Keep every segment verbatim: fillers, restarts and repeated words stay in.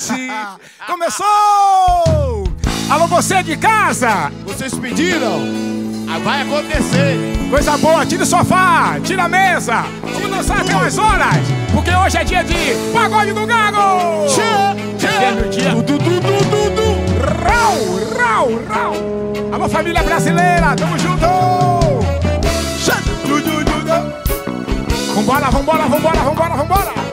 Sim. Começou! Alô, você de casa! Vocês pediram? Ah, vai acontecer. Coisa boa, tira o sofá, tira a mesa. Vamos dançar até umas horas, porque hoje é dia de Pagode do Gago! Tchê, tchê. É no dia. Du, du, du, du, du, du. Rau, rau, rau. Alô, família brasileira, tamo junto! Du, du, du, du. Vambora, vambora, vambora, vambora, vambora!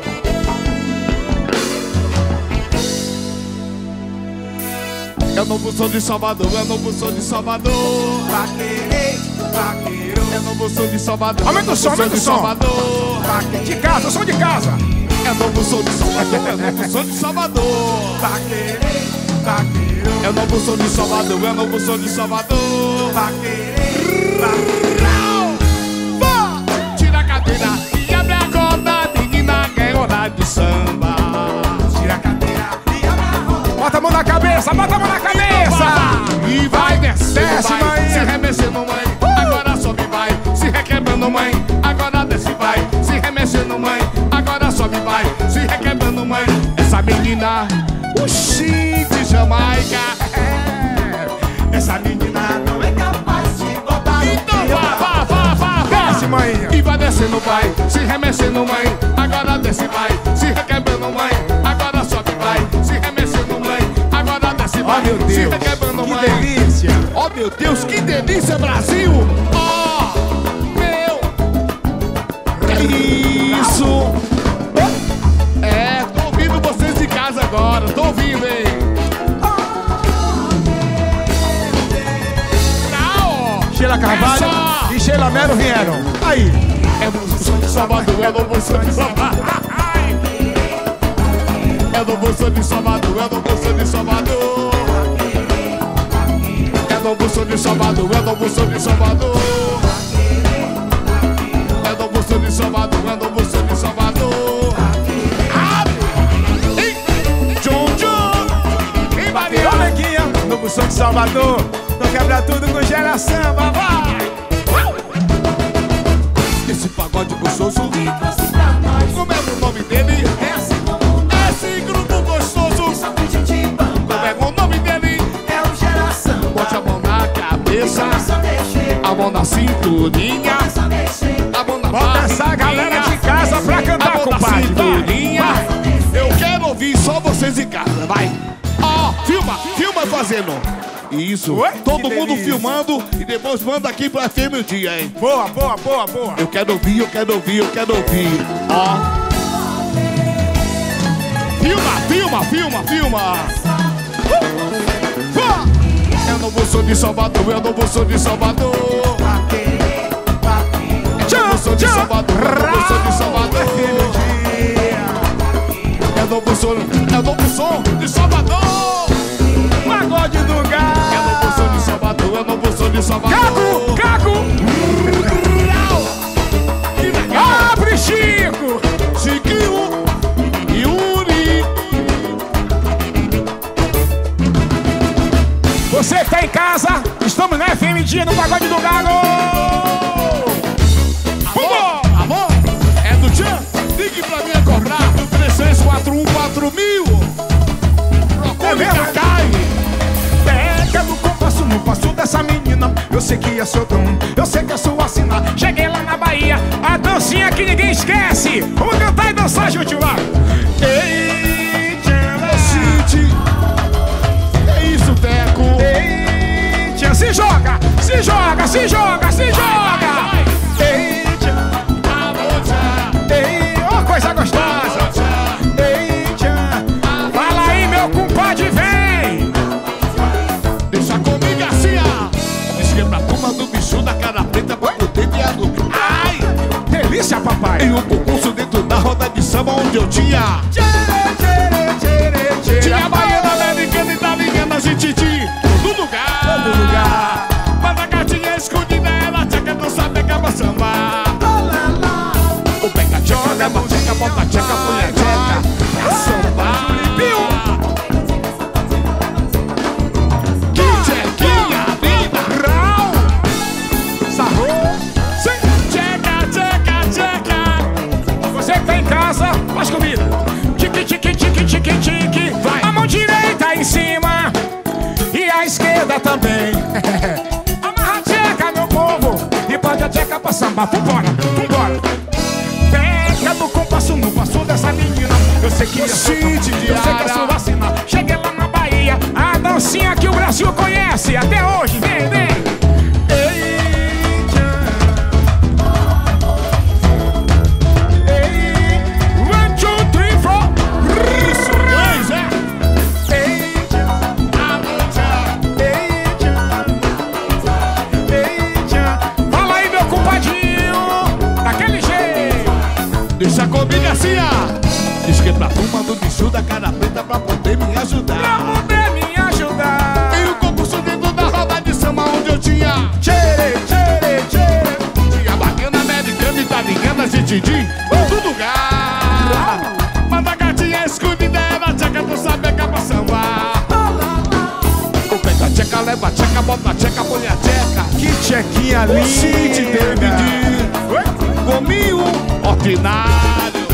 Eu não sou de Salvador, eu não sou de Salvador. Vaqueirei, vaqueiro. Eu não sou de Salvador. Aumenta o som, aumenta o som. Salvador. De casa, som de casa. Eu não sou de Salvador, eu não sou de Salvador. Vaqueirei, vaqueiro. Eu não sou de Salvador, eu não sou de Salvador. Vaqueirei, vaqueiro. Tira a cadeira e abre a roda, menina, que é hora de samba. Tira a cadeira e abre a roda. Bota a mão na cabeça, bota a mão na cabeça. E vai descendo, Desce, vai, mãe. se remexendo, mãe. Agora sobe, vai, se requebrando, mãe. Agora desce, vai, se remexendo, mãe. Agora sobe, vai, se requebrando, mãe. Essa menina, o X de Jamaica. É. Essa menina não é capaz de botar. Então vá, vá, vá, vá, vá. Desce, mãe. E vai descendo, vai, se remexendo, mãe. Agora desce, vai, se requebrando, mãe. Agora sobe, vai, se remexendo, mãe. Agora desce, vai, Oh, meu se Deus, requebrando, que mãe. delícia. Oh, meu Deus, que delícia, Brasil! Oh, meu... Isso! É, tô ouvindo vocês de casa agora, tô ouvindo, hein? Não! Sheila Carvalho Essa. e Sheila Mero vieram. Aí. É no de Salvador, eu não vou ser de Salvador. Eu não vou ser de Salvador, eu não vou ser de Salvador. Eu não vou ser de Salvador, eu não vou ser de Salvador. Eu não vou ser de Salvador, eu não vou ser de Salvador. Ei, John John, e Maria. Olha aqui, ó. Novo som de Salvador. Não quebra tudo com gera samba, vai. Esse pagode gostoso, E trouxe pra nós como é o nome dele? é assim como nós. Esse grupo gostoso, Só que gente como bamba é o nome dele? é o geração. Bote a mão na cabeça, Começa a mexer, a mão na cinturinha, começa a mexer. a mão na Bota barriguinha, essa galera de casa pra cantar, a mão na compadre. cinturinha. Vai. Eu quero ouvir só vocês em casa, vai. Ó, filma, filma fazendo. Isso, Oi? todo Que mundo delícia. filmando e depois manda aqui pra F M o dia, hein. Boa, boa, boa, boa. Eu quero ouvir, eu quero ouvir, eu quero ouvir. Ó. Filma, filma, filma, filma. Uh! Eu não vou sou de Salvador, eu não vou sou de Salvador. Vaqueirei, vaqueiro. Eu não sou de Salvador, eu não sou de Salvador. Eu não vou sou, eu não vou sou de Salvador. Pagode do Eu não Gago. vou sou de Salvador, eu não vou sou de Salvador. Caco, Caco. Que legal. Abre, Chico. Chiquinho, Yuri. Você que tá em casa, estamos na F M Dia no Pagode do Gago. Amor, amor, é do Tchan? Ligue pra mim a cobrar do três seis quatro um quatro mil. É Procure mesmo? Cacai. Pega no compasso, no passo dessa menina. Eu sei que é seu dom, eu sei que é sua sina. Cheguei lá na Bahia, a dancinha que ninguém esquece. Vamos cantar e dançar junto lá. Ei, tchan, City. É isso, Teco. ei, tchan, se joga, se joga, se joga, se joga. Ei, tchan, Amor, tchau. ei, ó coisa gostosa. Ei, tchan, fala aí, meu compadre, vem. Deixa comigo assim, ó. Diz que é pra turma do bicho da cara preta pra poder viado. Ai! Delícia, papai. Em um concurso dentro da roda de samba onde eu tinha. Tchere, tchere, tchere, tchere. Tinha a baiana, americana, italiana, jititi. Todo lugar. Todo lugar. Mas a gatinha escondida, ela tcheca, não sabe acabar samba. O pega tcheca, bota tcheca, bota tcheca, mulher tcheca. Pra sambar. Que tchequinha linda. Rau. Sarrou. Sim. Tcheca, tcheca, tcheca. Você que tá em casa, faz comida. Tique, tique, tique, tique, tique. Vai. também. Amarra a tcheca, meu povo, e pode a tcheca pra sambar. Vambora, vambora. Pega no compasso, no passo dessa menina. Eu sei que é sua, eu sei que é sua vacina. Cheguei lá na Bahia, a dancinha que o Brasil conhece até hoje. Vem, vem. Deixa comigo assim, ó. Diz que é pra turma do bicho da cara preta pra poder me ajudar. Pra poder me ajudar. Tem um concurso dentro da roda de samba onde eu tinha Tchere, tchere, tchere. Tinha bacana, americana, italiana, gente de todo lugar. Mas a gatinha escondida era a tcheca, tu sabe que é pra sambar. O pega a tcheca, leva a tcheca, bota a tcheca, põe a tcheca. Que tchequinha linda. Gente, David. Gominho ordinário.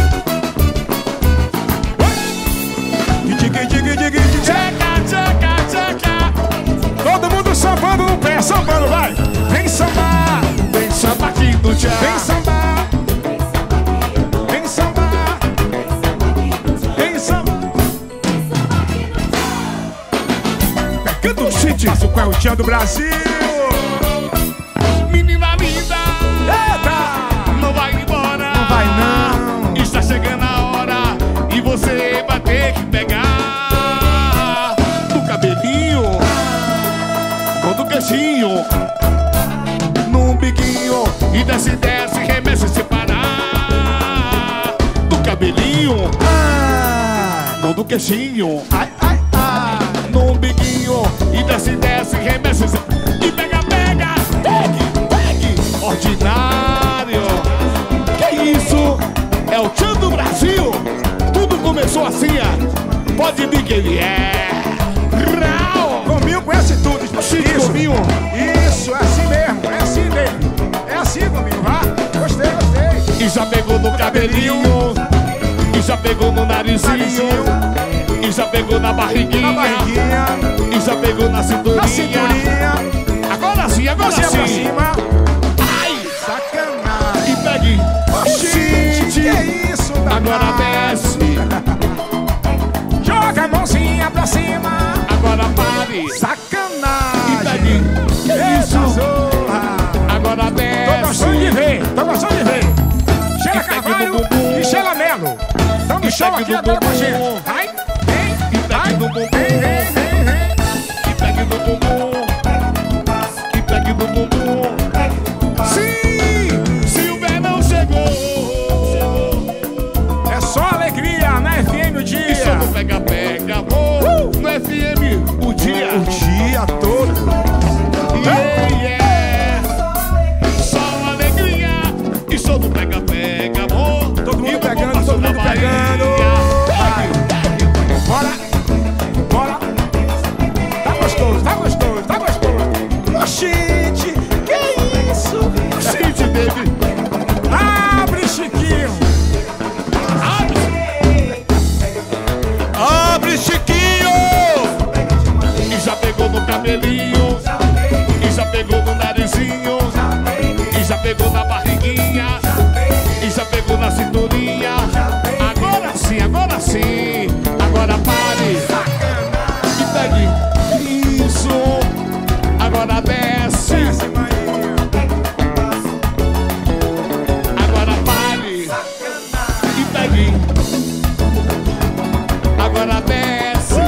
Diga, diga, diga, diga. Tcheca, tcheca, tcheca. Todo mundo sambando no pé, sambando, vai. Vem sambar. Vem samba aqui do tchá. Vem sambar. Vem sambar. Vem sambar. Pegando o sítio. Faço com o tchan do Brasil. Menina linda. Eita. Não vai embora. Não vai não. Está chegando a hora e você vai ter que pegar do cabelinho, com do queixinho, no biguinho e desce, desce, remexe sem parar. Do cabelinho, Ah. com do queixinho, Ai, ai, ai. no biguinho e desce, desce, remexe sem e pega, pega, pegue, pegue, ordinário. Que isso? É o tchan do Brasil. Tudo começou assim, ó. Pode vir que ele é. Rau. Gominho conhece tudo. Chico, Gominho. Isso, é assim mesmo, é assim mesmo. É assim, Gominho, vá. Gostei, gostei. E já pegou no cabelinho. E já pegou no narizinho. E já pegou na barriguinha. Na barriguinha. E já pegou na cinturinha. Na cinturinha. Agora sim, agora Você sim. pra cima. Ai. Sacanagem. E pegue. Oxente, que é isso, danado? Agora desce. Joga a mãozinha pra cima. Agora pare. E Sacanagem. pegue. Que Eita isso? zorra. Agora Tô desce. gostando de ver, tô gostando de ver. Sheila E pegue Carvalho no bumbum. e Sheila Melo. Estão no E show pegue aqui no agora com a bumbum. gente. Vai, vem, E pegue vai, no bumbum. vem, vem, vem, vem. E pegue no bumbum. E pegue no bumbum. Sim, se o verão chegou. É só alegria na F M o dia. E só no pega, pega, amor. No F M o dia. O dia todo. Yeah, yeah. Só alegria. E só no pega, pega, amor. Todo mundo E o pegando, compasso todo da mundo Bahia. pegando. Vai. Bora, bora. Tá gostoso, tá gostoso, tá gostoso. Oxente, que isso? Gente, baby. Abre, Chiquinho. Abre, Chiquinho! E já pegou no cabelinho. E já pegou no narizinho. E já pegou na barriguinha. E já pegou na cinturinha. Agora sim, agora sim. Agora pare. E pegue. Isso. Agora desce. Desce, Maria. Agora pare. E pegue. Agora desce.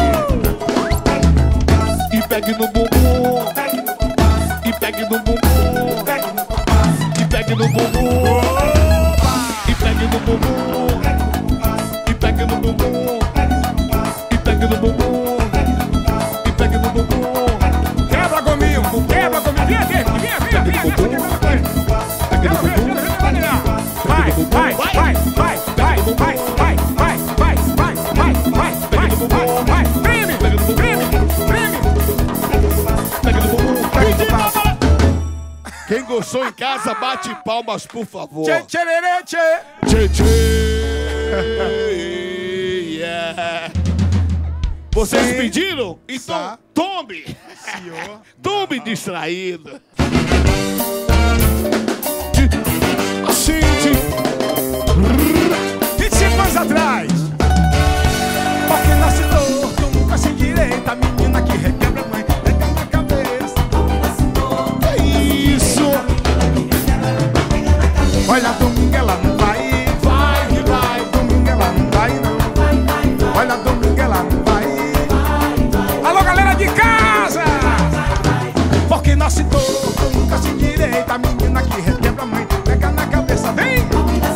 E pegue no bumbum. E pegue no bumbum. E pegue no bumbum. E pegue no bumbum. E pegue no bumbum. E pegue no bumbum. E pegue no bumbum. Quebra, Gominho, quebra, Gominho. Vinha, vinha, vinha, vinha, vinha, vinha. Pegue no bumbum. Vai, vai, vai, vai, vai, vai, vai, vai, vai, vai, vai, vai, vai, vai, vai, vai. Preme, preme, preme. Pegue no bumbum. Pede passo. Quem gostou em casa, bate palmas, por favor. Tchê, tchererê, tchê. Tchê, tchê. Yeah. Vocês Sim. pediram? Então Tá. tome! senhor. Tube distraído. Gente. vinte e cinco anos atrás. Porque nasce torto, nunca se endireita. Menina que requebra a mãe, requebra a cabeça. É isso. Olha, domingo ela não vai. Vai, vai. Domingo ela não vai, não. Olha, domingo ela não vai. Alô, galera de casa. Porque nasce torto, nunca se endireita. Menina que requebra a mãe, pega na cabeça, vem.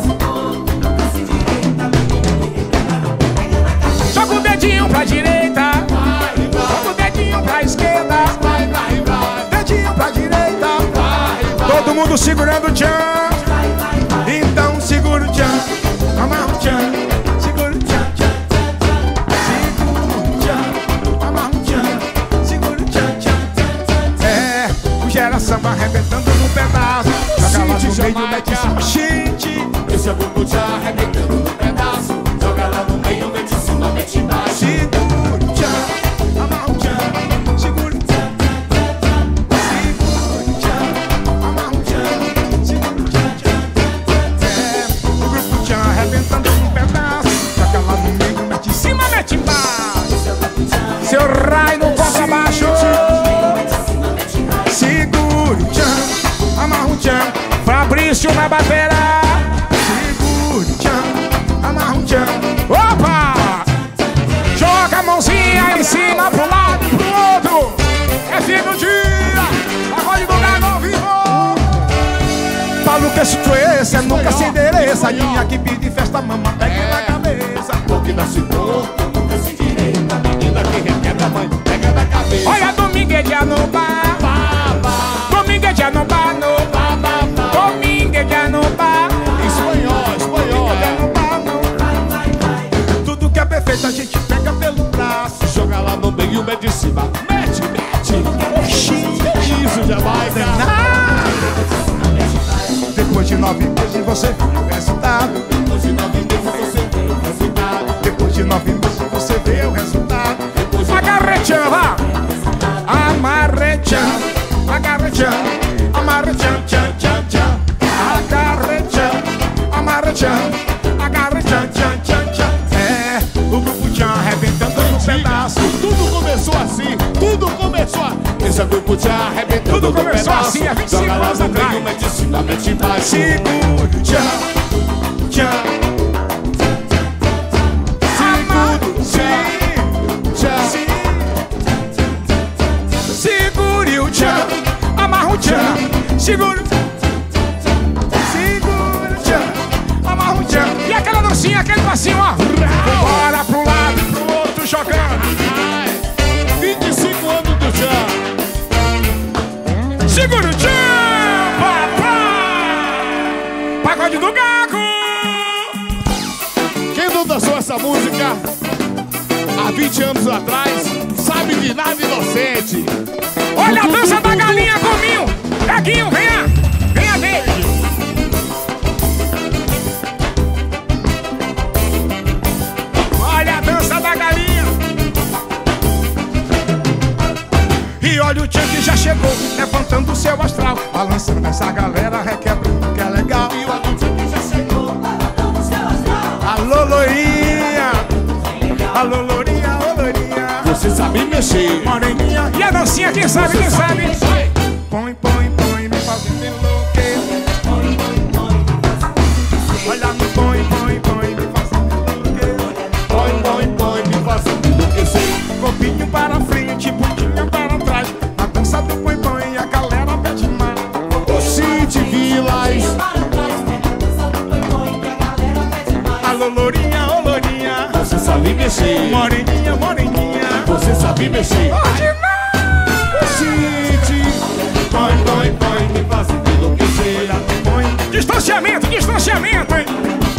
Joga o dedinho pra direita, joga o dedinho pra esquerda, Vai, vai, vai. dedinho pra direita. Vai, vai. Todo mundo segurando o tchan. Então segura o tchan, amarra o tchan, segura o tchan, tchan, tchan, segura o tchan, amarra o tchan, segura o tchan, tchan, tchan. É, o gera samba arrebentando no pedaço. Joga lá no meio, mete em cima, gente. Esse é o bumbum te arrebentando no pedaço. Joga lá no meio, mete em cima, mete embaixo. Segura o tchan, amarra o tchan, segura o tchan, segura o tchan, amarra o tchan, segura o tchan, tchan. É, o grupo tchan arrebentando no pedaço. Joga lá no meio, mete em cima, mete embaixo. Seu raio no contrabaixo. Segura o tchan, amarra o tchan. Fabrício na batera. Segura o tchan, amarra o tchan. Opa! Joga a mãozinha em cima pro lado e pro outro. É fim do dia, pagode do Gago ao vivo. Falo que esse esse nunca se endereça. Minha que pede festa, mama, pega na cabeça. Porque nasce torto, nunca se direita. Menina que requebra a mãe, pega na cabeça. Olha, domingo é dia no bar. Domingo é dia no bar, no bar, domingo é dia no bar. Espanhol, espanhol, Domingo é dia é. no bar, não. Tudo que é perfeito a gente pega pelo braço. Joga lá no meio, mete em cima, mete, mete. Isso, Jamaica. Ah! Depois de nove meses você viu o resultado. Depois de nove meses você vê o resultado. Depois de nove meses você vê o resultado. Depois de Agarretchan, vá! Amarretchan, agarretchan, amarretchan, tchan, tchan, tchan. Agarretchan, amarretchan, agarretchan, tchan, tchan, tchan. É, o grupo tchan arrebentando no pedaço. Tudo começou assim, tudo começou assim. Esse é o grupo te arrebentando Tudo no começou pedaço. assim há vinte e cinco Joga lá anos no meio, atrás. mete em cima, mete embaixo. Segura o tchan, tchan. Segura o tchan, tchan. Segure o tchan, amarra o tchan, segura o segura o tchan, amarra o tchan. E aquela dancinha, aquele passinho, ó. Bora pro lado e pro outro jogando. Ai, vinte e cinco anos do tchan. Segura o tchan, papai. Pagode do Gago. Quem não dançou essa música há vinte anos atrás sabe de nada inocente. Olha a dança da galinha cominho. Gaguinho, venha, venha ver. Olha a dança da galinha. E olha o tchan que já chegou, levantando o seu astral, balançando essa galera, requebrando que é legal. E o adulto que já chegou, levantando o seu astral. Alô, loirinha. Alô, lourinha, alô, lourinha. Você sabe mexer. Moreninha. E a dancinha, quem sabe, quem sabe? Vai. Põe, põe, põe, me fazendo enlouquecer. Olha no põe, põe, põe, me fazendo enlouquecer. Põe, põe, põe, me fazendo enlouquecer. Copinho para frente, bundinha para trás. A dança do põe, põe, a galera pede mais. O City Vilas. Alô, lourinha, alô, lourinha. Você sabe mexer. Moreninha, moreninha. Você sabe mexer. Ordinário. O City. Põe, põe, põe, me fazendo enlouquecer. Põe. Distanciamento, distanciamento, hein?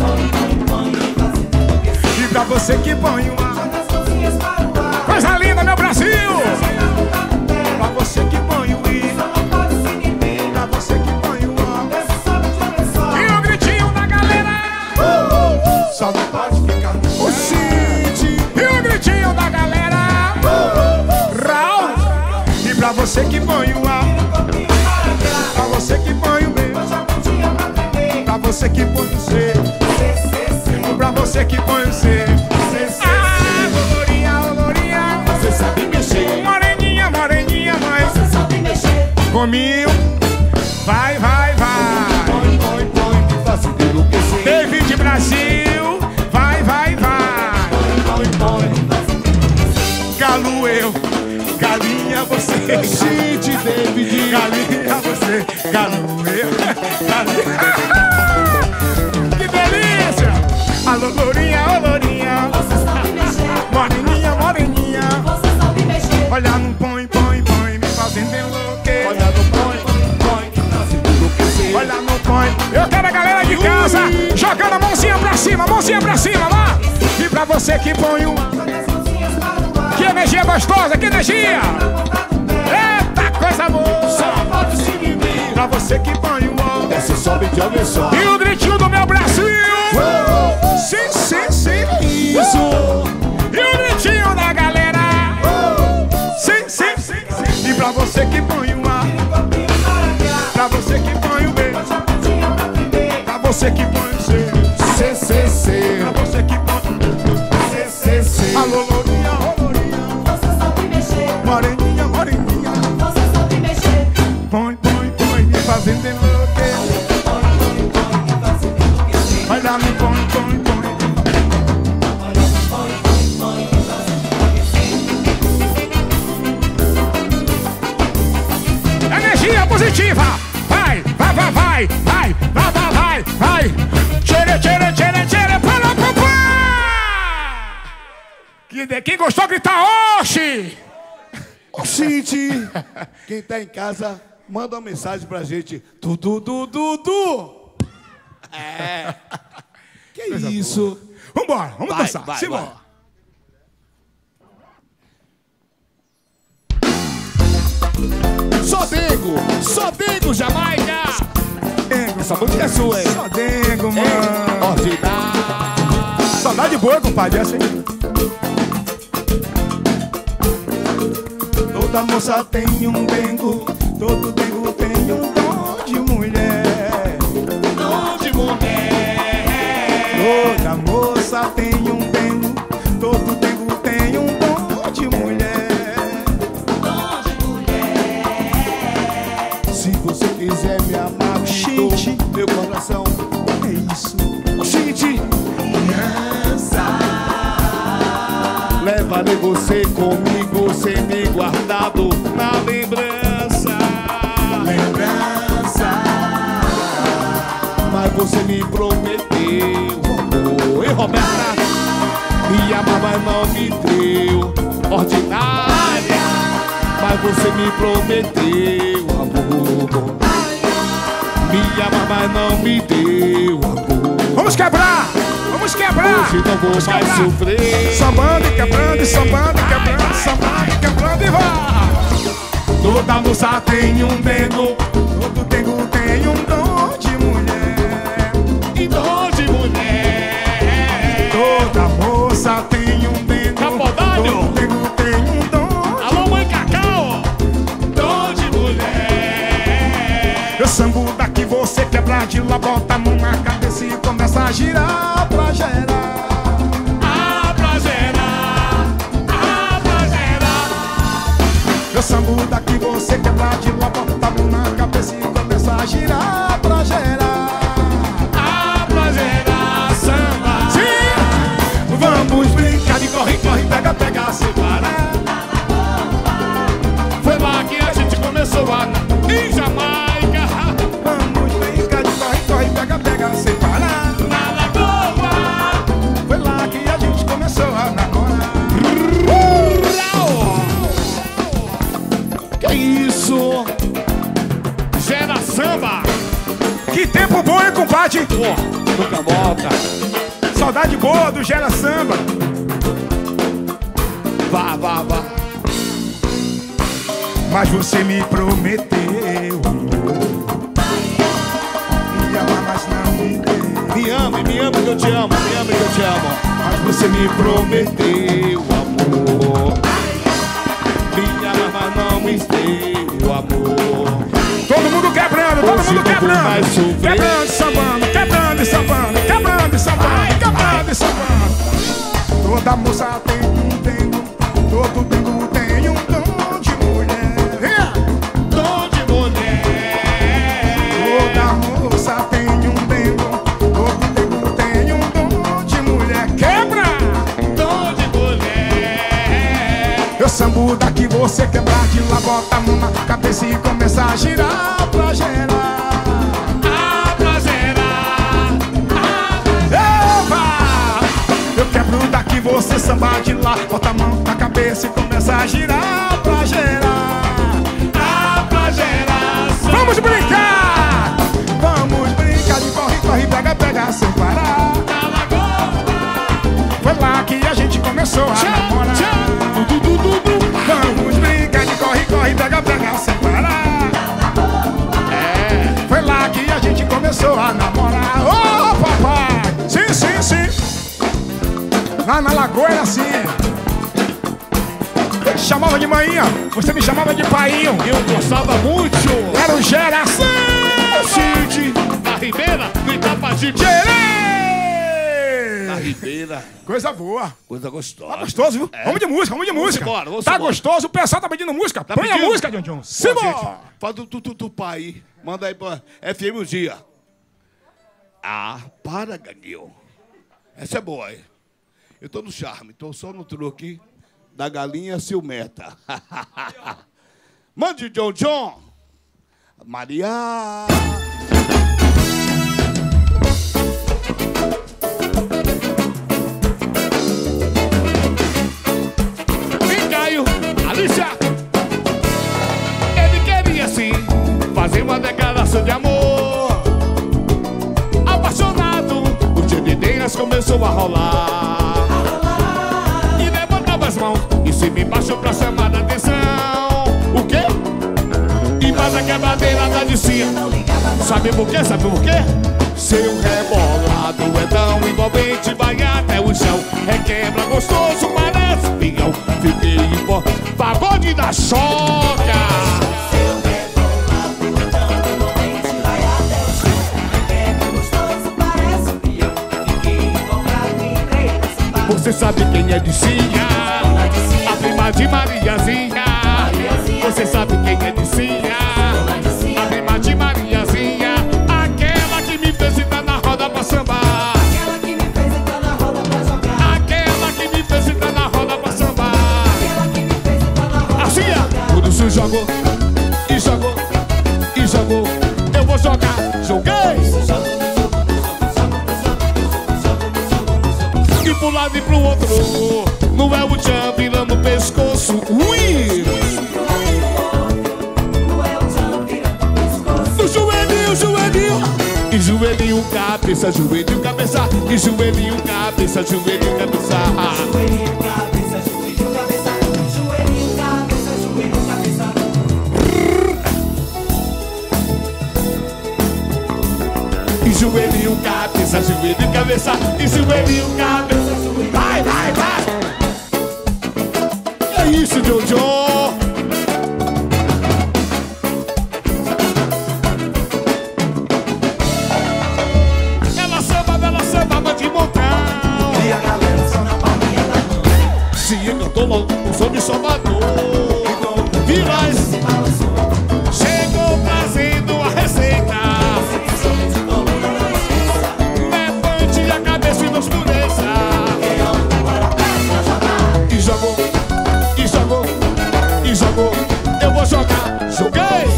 E pra você que põe uma coisa linda, meu Brasil. Pra você que põe o I. Pra você que põe o O. E o gritinho da galera. Só não pode ficar no O City. E o gritinho da galera. Raul. E pra você que põe o A, pra você que põe o B, pra você que põe o C, pra você que põe o C. Ah, olorinha, olorinha, Você sabe mexer. moreninha, moreninha, mas Você sabe mexer. comigo, vai, vai, vai. Põe, põe, põe, me faz enlouquecer. David Brasil, vai, vai, vai. Põe, põe, Galo eu, galinha você, Gente, David. galinha você, galo eu, galinha. Que delícia! Alô, lourinha, ô lourinha, Você sabe mexer. moreninha, moreninha. Você sabe mexer. Olha no põe, põe, põe, me fazendo enlouquecer. Olha no põe, põe, me faz enlouquecer. Olha no põe. Eu quero a galera de casa jogando a mãozinha pra cima, mãozinha pra cima, lá. E pra você que põe o A. Que energia gostosa, que energia! Eita, coisa boa! Só pode seguir mim. Pra você que põe o A. Desce, sobe, de olha só. E o gritinho do meu Brasil! Sim, sim, sim! Isso. E o gritinho da galera! Sim, sim, sim, sim! E pra você que põe o A. Pra você que põe o B. Pra você que põe o C. C, C, C. Pra você que põe C, C, C. alô, lourinha, ô lourinha. Você sabe mexer. Moreninha, moreninha. Você sabe mexer. Põe, põe, põe, me fazendo enlouquecer. Olha no põe, põe, põe. Energia positiva. Vai, vai, vai, vai, vai, vai, vai, vai, vai. Tchê, tchê, tchê, tchê, para, para, para. Quem gostou, grita oxi. Gente, quem tá em casa, manda uma mensagem pra gente. Tudo, tudo, tudo. É. Que isso? Vambora, vamos Vai, dançar. vai, Simbora. vai. Só Dengo, só Dengo, Jamaica. Dengo, Essa música é sua, hein? só dengo, mano. Ordinário. Saudade boa, compadre, essa aí. Toda moça tem um dengo, todo dengo tem um dom de mulher. Dom de mulher. Toda moça tem um dengo, todo dengo tem um dom de mulher. Dom de mulher. Se você quiser me amar, Gente. tô, meu coração. É isso. Gente, levarei você comigo, sempre guardado na lembrança. Lembrança. Mas você me prometeu, amor. E Roberta, me amar, mas não me deu. Ordinária, mas você me prometeu, amor. Me amar, mas não me deu, amor. Vamos quebrar! Vamos quebrar! Hoje não vou Vamos mais quebrar. sofrer. Sambando e quebrando, e sambando e quebrando, sambando e quebrando e vai! Toda moça tem um dengo, todo dengo tem um dom de mulher. E dom de mulher. Toda moça tem um dengo, Capodalho. todo dengo tem um dom. Alô, mãe Cacau. Dom de mulher. Eu sambo daqui, você quebra de lá, bota a mão na cabeça e começa a girar pra gerar. Ah, pra gerar. Ah, pra gerar. Eu sambo daqui, você quebra de lá, bota a mão na cabeça e começa a girar pra gerar. Ah, pra gerar samba. Sim! Vamos brincar de corre, corre, pega, pega, separa. Foi lá que a gente começou a em Jamaica. Vamos brincar de corre, corre, pega, pega, separa. Na lagoa. Foi lá que a gente começou a namorar. Que isso? Gera samba. Que tempo bom, hein, compadre? Pô, nunca volta. Saudade boa do Gera Samba. Vá, vá, vá. Mas você me prometeu me amar, mas não me deu. Me ame, me ame que eu te amo, me ame que eu te amo. Mas você me prometeu Prometeu amor. Me ama, mas não me deu. Todo mundo quebrando, todo Hoje mundo não vou quebrando. mais sofrer. Quebrando e sambando, quebrando e sambando, quebrando e sambando, quebrando e sambando. Toda moça tem um dengo, todo dengo tem um dom de mulher. Venha! Dom de mulher. Toda moça tem um dengo, todo dengo tem um dom de mulher. Quebra! Dom de mulher. Eu sambo daqui, você quebrar de lá, bota a mão na cabeça e começa a girar pra gerar. Ah, pra gerar. Eva! Eu quebro daqui, você samba de lá, bota a mão na cabeça e começa a girar pra gerar. Ah, pra gerar. Vamos brincar! Vamos brincar de corre, corre, pega, pega sem parar. Na lagoa. Foi lá que a gente começou a namorar. Du, du, du, du. Vamos brincar de corre, corre, pega, pega sem parar. É. Foi lá que a gente começou a namorar. Ô, papai! Sim, sim, sim. Lá na lagoa era assim. Eu te chamava de manhã, você me chamava de painho. Eu gostava muito. Era o Geração Cid, na Ribeira, no Itapajiri. Na Ribeira, Coisa boa. coisa gostosa. Tá gostoso, viu? É. Vamos de música, vamos de Vamos música. embora, vamos tá embora. gostoso, o pessoal tá pedindo música. Tá Põe pedindo? a música, John John. Pô, Simbora. gente, faz do tututupá aí. Manda aí pra F M o dia. Ah, para, Gaguinho. Essa é boa aí. Eu tô no charme, tô só no truque da galinha ciumenta. Mande, John John. Maria. Vem, Caio. Alicia. Ele queria sim fazer uma declaração de amor. Apaixonado, o tio de ideias começou a rolar. E levantava as mãos em cima e embaixo pra chamar a atenção. O quê? E faz a quebradeira da Alicia. Sabe por quê? Sabe por quê? Seu rebolado é tão envolvente, vai até o chão. Requebra gostoso, parece pinhão. Fiquei em pó, pagode da choca. Você sabe quem é Dicinha? A prima de Mariazinha. Você sabe quem é Dicinha? A prima de Mariazinha. Aquela que me fez entrar na roda pra sambar. Aquela que me fez entrar na roda pra jogar. Aquela que me fez entrar na roda pra sambar. Aquela que me fez entrar na roda Assim, pra ó. jogar. Quando se jogou, e jogou, e jogou, eu vou jogar. Joguei! E pro lado e pro outro, não é o tchan virando o pescoço. Ui! No joelhinho, joelhinho. E joelhinho, cabeça, joelhinho, cabeça. E joelhinho, cabeça, joelhinho, cabeça. Joelhinho, cabeça, joelhinho, cabeça. Joelhinho, cabeça, joelhinho, cabeça. E joelhinho, cabeça, joelhinho, cabeça. E joelhinho, cabeça, joelhinho. Vai, vai, vai. É isso, Jojo. Ela samba, ela samba de montão. E a galera só na palminha da mão. Se encantou logo o som de Salvador. Virais Se balançou. chegou trazendo a receita. De coluna na esquerda. Levante a cabeça e não escureça. Quem é o agora pra jogar? E jogou, e jogou, e jogou. Eu vou jogar. Joguei.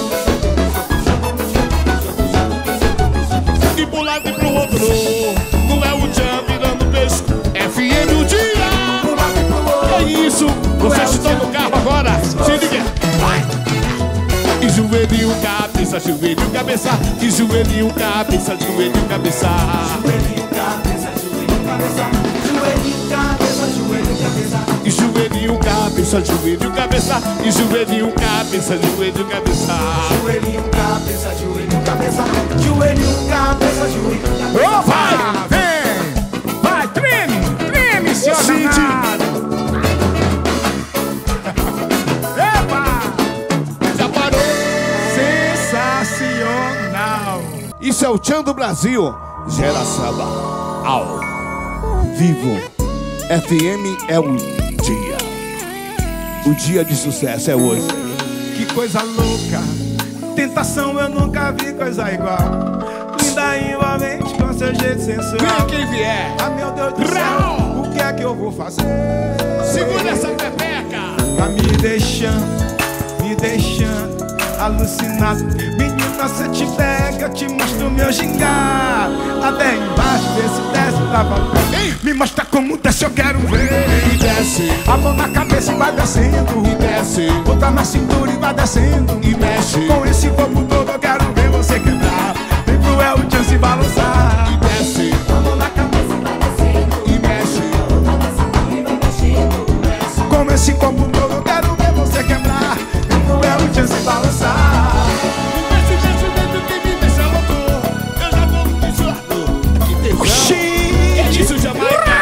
E pro lado e pro outro. Não é o tchan virando peixe. F M o dia. Pro lado e pro outro. É isso. Vocês estão no carro agora. Se liga. Vai. E joelhinho, cabeça, joelhinho, cabeça. E joelhinho, cabeça, joelhinho, cabeça. Joelhinho, cabeça, joelhinho, cabeça. Joelhinho, cabeça, joelhinho, cabeça. E joelhinho, cabeça, joelhinho, cabeça. E joelhinho, cabeça, joelhinho, cabeça. Joelhinho, cabeça, joelhinho, cabeça. Joelhinho, cabeça, joelhinho, cabeça. Opa! Vem! Vai, treme! Treme, senhor Cid. danado! Epa! Já parou? Sim, é o Tchan do Brasil. Gera samba ao vivo. F M é o dia. O dia de sucesso é hoje. Que coisa louca, tentação eu nunca vi coisa igual. Linda e envolvente com seu jeito sensual. Vem quem vier. Ah, meu Deus do céu, o que é que eu vou fazer? Segura essa pepeca. Tá me deixando, me deixando alucinado. Menina, se eu te pego, eu te mostro meu gingado. Até embaixo, vê se desce pra voltar. Me mostra como desce, eu quero ver. E desce, A mão na cabeça e vai descendo. e desce, Bota na cintura e vai descendo. e mexe. Com esse corpo todo eu quero ver você quebrar. Vem pro El Tchan se balançar. E desce, A mão na cabeça e vai descendo. e mexe. Com esse corpo todo eu quero ver você quebrar. Vem pro El Tchan se balançar. Esse sentimento que me deixa louco. Eu já tô fissurado. Que tesão. Oxi! É isso, Jamaica.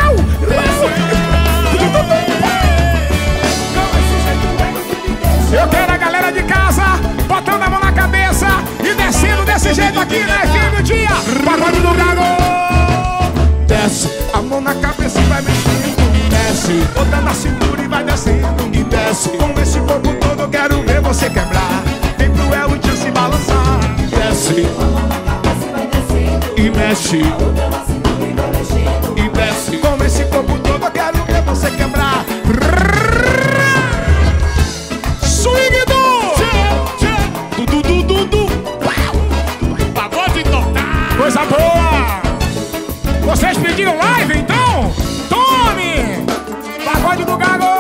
Eu quero a galera de casa botando a mão na cabeça e descendo desse jeito aqui na F M o dia. Pagode do Gago. Desce, A mão na cabeça e vai mexendo. desce, Bota na cintura e vai descendo. e desce, Com esse corpo todo eu quero ver você quebrar. Vem pro El Tchan se balançar. desce, e mexe, e desce. Com esse corpo todo eu quero ver você quebrar. Swing do! Du, du, du, du, du. Pagode tocar. Coisa boa! Vocês pediram live, então? Tome! Pagode do Gago!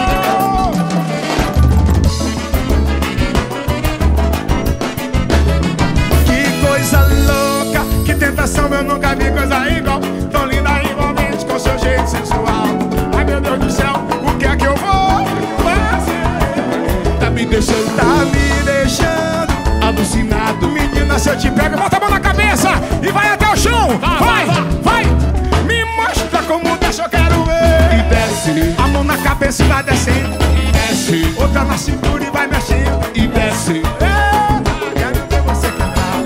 Que coisa louca, que tentação, eu nunca vi coisa igual. Tão linda e envolvente com seu jeito sensual. Ai meu Deus do céu, o que é que eu vou fazer? Tá me deixando Tá me deixando alucinado. menina, se eu te pego, bota a mão na cabeça e vai até o chão. Vai, vai, me mostra como desce, eu quero ver. E desce, A mão na cabeça e vai descendo. e desce, Outra na cintura e vai mexendo. e desce, Eita, quero ver você quebrar.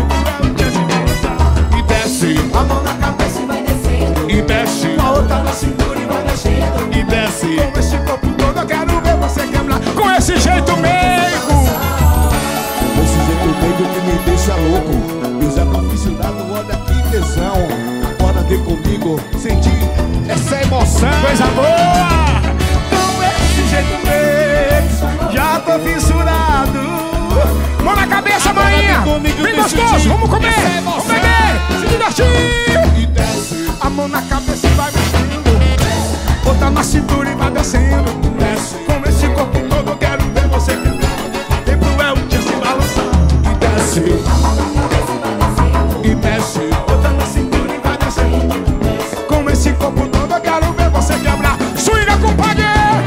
e desce, A mão na cabeça e vai descendo. e desce, A outra na cintura e vai mexendo. e desce. Com esse corpo todo eu quero ver você quebrar. Com esse jeito meigo. Esse jeito doido que me deixa louco. Eu já tô fissurado, olha que tesão. Bora ver comigo, sentir essa emoção. Coisa boa! Com esse jeito meigo, já tô fissurado. Mão na cabeça, Agora maninha! vem comigo, Bem me gostoso, sentir vamos comer! essa Vamos emoção. beber! Se divertir! E desce, A mão na cabeça e vai mexendo. Outra na cintura e vai descendo. desce, Com esse corpo todo eu quero ver você quebrar. Vem pro El Tchan se balançar. e desce, e mexe. Outra na cintura e vai descendo. Com esse corpo todo eu quero ver você quebrar. Swinga, compadre!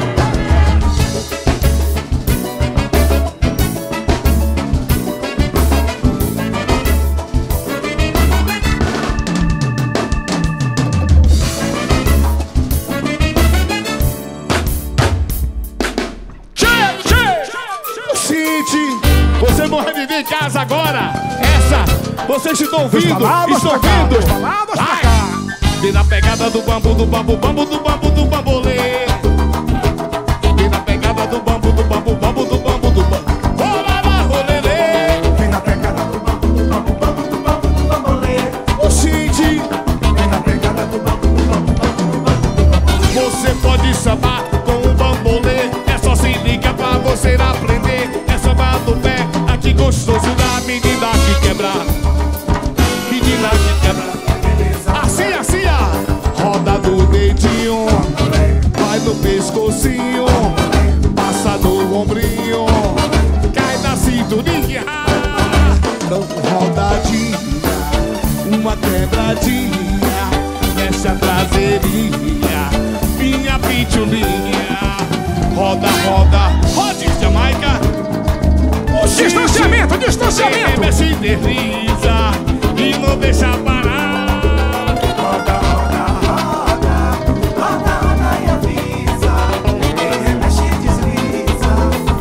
City, você não vai viver em casa agora. Essa, vocês estão ouvindo, palavras estão pra cá, ouvindo. duas palavras pra Vai. cá. Vem na pegada do bambu, do bambu, bambu, do bambu, do bambolê. Vem na pegada do bambu, do bambu, bambu, do bambu, do bambu. Bora lá, rolelê. Vem na pegada do bambu, do bambu, bambu, do bambu, do bambolê. O City, Vem na pegada do bambu, do bambu, bambu, do bambu, do bambu. você pode sambar com o bambolê. É só se liga pra você aprender. É sambar do pé, aqui gostoso da menina que quebra. Menina que quebra. Assim, assim, ó. Roda do dedinho, vai no pescocinho, passa no ombrinho, cai na cinturinha. Então rodadinha, uma quebradinha, mexe a traseirinha, minha pitulinha. Roda, roda, rode, Jamaica. O Distanciamento, distanciamento! mexe, desliza e não deixa parar. Roda, roda, roda, roda, roda e avisa. Quem remexe e desliza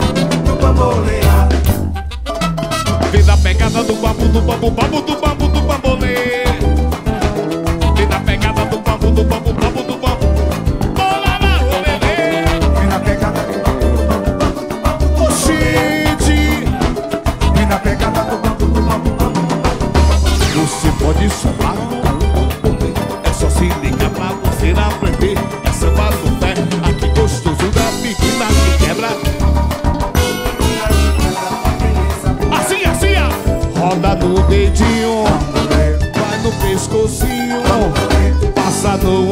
no bambolear. Vem da pegada do bambu, do bambu, bambu, do bambu, do bambu.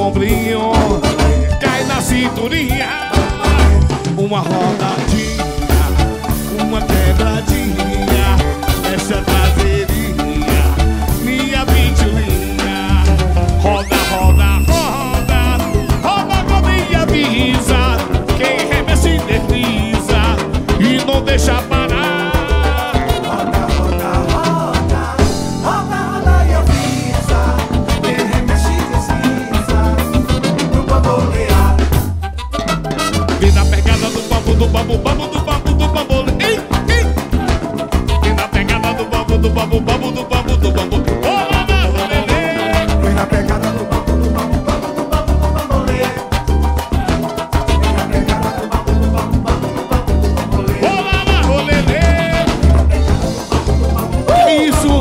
ombrinho, cai na cinturinha. Uma rodadinha, uma quebradinha, essa traseirinha, minha pitulinha. Roda, roda, roda, roda com minha visa. Quem remete desliza e não deixa parar. Roda, roda, roda, roda, roda e avisa. Quem remexe desliza no bambolear. Vem na pegada do bambu, do bambu, bambu, do bambu, do bambu. Ei, ei. Vem na pegada do bambu, do bambu, bambu, do bambu, do bambu. Olá, meu neném. Vem na pegada do bambu, do bambu, bambu, do bambu, do bambolê. Vem na pegada do bambu, do bambu, bambu, do bambu, do bambolê. Olá, meu neném. É isso.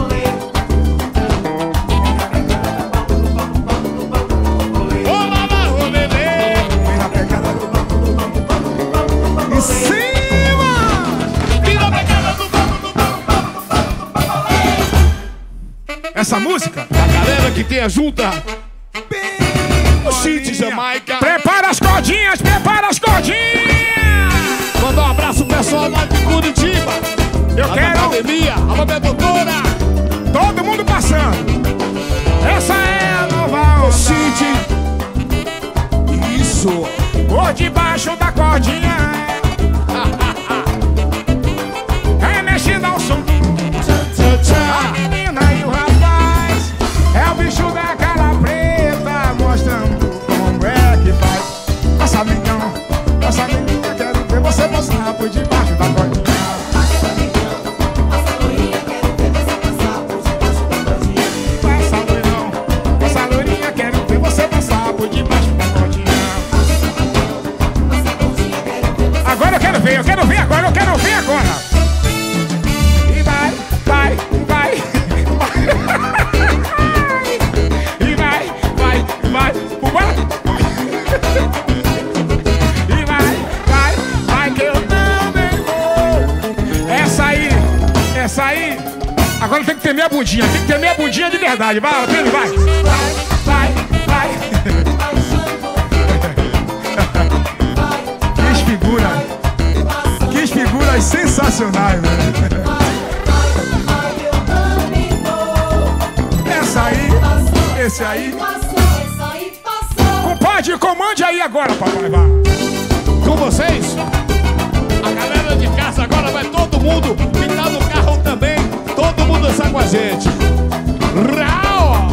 Olá, meu neném. Vem na pegada do bambu, do bambu, bambu, do bambu, do bambolê. Em cima! Vem na pegada do bambu, do bambu, bambu, do bambu, do bambolê. Essa música? A galera que tem a junta. O City Jamaica. Prepara as cordinhas, prepara as cordinhas! Manda um abraço pessoal lá de Curitiba. Eu Lá quero da academia, alô minha doutora. todo mundo passando. Essa é a nova O onda. City. Isso. Por debaixo da cordinha. Remexendo ao som. Tchau, A tchau. menina e o rapaz. É o bicho da cara preta. Mostrando como é que faz. Passa amigão, passa amiguinha. Quero ver você passar por debaixo da cordinha. Passa loirão, passa loirinha. Quero ver você passar por debaixo da cordinha. Agora eu quero ver, eu quero ver agora, eu quero ver agora. E vai, vai, vai. E vai, vai, vai. Vambora. E vai, vai, vai que eu também vou. Essa aí, essa aí. Agora tem que ter minha bundinha, tem que ter minha bundinha de verdade. Vai, Pedro, vai. Vai, vai, vai. Que figura. Que figuras sensacionais, velho. Essa aí, esse aí. Compadre, comande aí agora, papai. Vai. Com vocês, a galera de casa agora vai todo mundo que tá no carro também. Todo mundo dançar com a gente. Rau!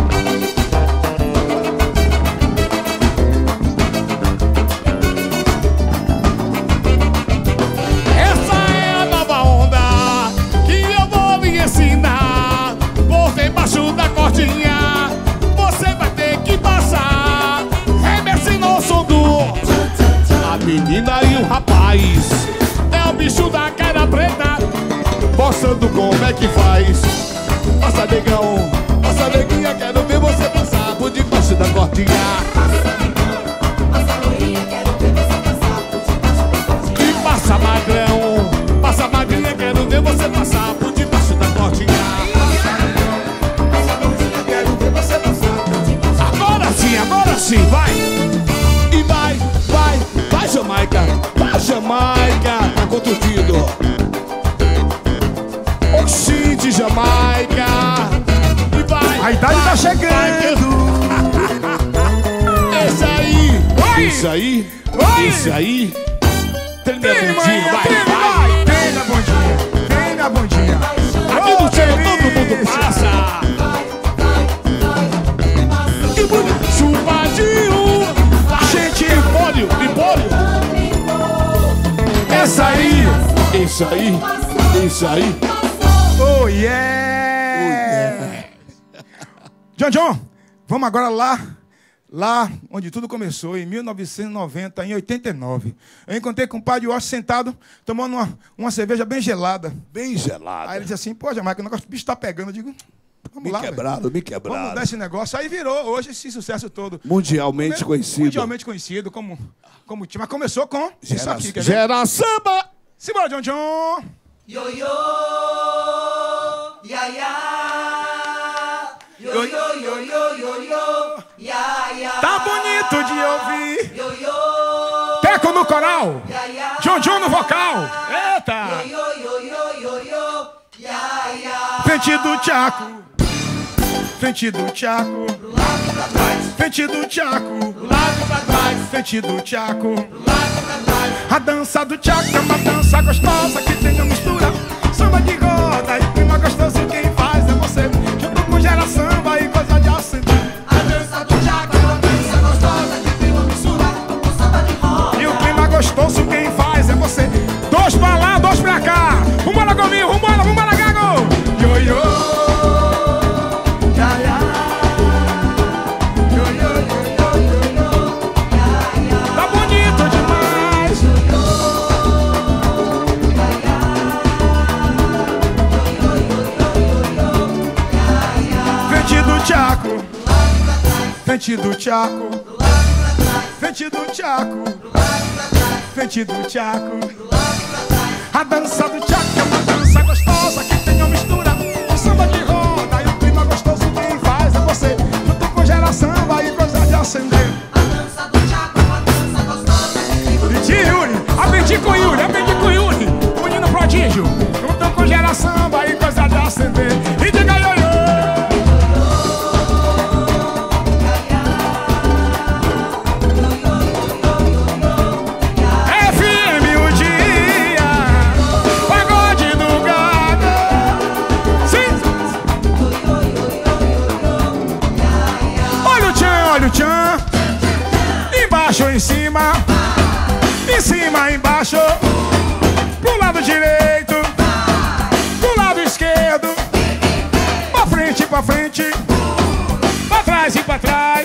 Essa é a nova onda que eu vou lhe ensinar. Por debaixo da cordinha você vai ter que passar. Remexendo ao som do... A menina e o rapaz é o bicho da cara preta, mostrando como é que faz. Passa negão, passa neguinha, quero ver você passar por debaixo da cordinha. E passa magrão, passa magrinha, quero ver você passar por debaixo da cordinha. Agora sim, agora sim, vai! E vai, vai, vai Jamaica, vai Jamaica, tá contundido. Oxide Jamaica, e vai. A idade vai, tá chegando. Esse aí, Vai. isso aí, Vai. isso aí. Tem minha Tem, bundinha, manhã, vai, tem, vai. vai. Tem na bundinha, tem na bundinha. Aqui Ô, no tiro todo mundo delícia. passa. Que bonito, chupadinho. Gente, Empólio, empólio. Essa aí, isso aí, isso aí. oh yeah. John John, vamos agora lá, lá onde tudo começou, em mil novecentos e noventa, em oitenta e nove. Eu encontrei com o padre Washington sentado, tomando uma, uma cerveja bem gelada. Bem gelado. Aí ele disse assim, pô, Jamaica, o negócio, o bicho tá pegando. Eu digo, vamos Me lá, quebrado, velho. me Vamos quebrado. mudar esse negócio. Aí virou hoje esse sucesso todo. Mundialmente conhecido. Mundialmente conhecido como, como time. Mas começou com isso Gera, aqui, quer ver? gera samba. Simbora, John John. Yo yo, ya ya. Yo yo yo yo yo yo, ya ya. Tá bonito de ouvir. Yo, yo. Teco no coral. Ya, ya. John John no vocal. Eita. Yo, yo, yo, yo, yo. Ya, ya. Frente do Tchaco. Frente do Tchaco. Pro lado e pra trás. Frente do Tchaco. Pro lado pra trás, Frente do Tchaco. pro lado pra trás. A dança do Tchaco é uma dança gostosa que tem uma mistura. Samba de roda e clima gostoso. Quem faz é você. Junto com gera samba e coisa de acender. A dança do Tchaco é uma dança gostosa que tem uma mistura com samba de roda. E o clima gostoso quem faz é você. Dois pra lá, dois pra cá. Vambora, Gominho, vambora, vambora, Gago. Yo, yo. Ya, ya. Yo, yo, yo, yo, yo. Tá bonito demais. Frente do Tchaco. Frente do Tchaco. Frente do Tchaco. Frente do Tchaco. A dança do Tchaco é uma dança gostosa que tem uma mistura de samba de roda e o clima gostoso quem faz é você. Junto com gera samba e coisa de acender. A dança do Tchaco é uma dança gostosa que tem uma Pedi Yuri, aprendi com Yuri, aprendi com Yuri, menino prodígio. Junto com gera samba e coisa de acender. E diga yo, yo. F M o dia, pagode do gado. Sim. Olha o tchan, olha o tchan. Embaixo, em cima. Em cima, embaixo. Pro lado direito. Pro lado esquerdo. Pra frente, pra frente. Pra trás e pra trás.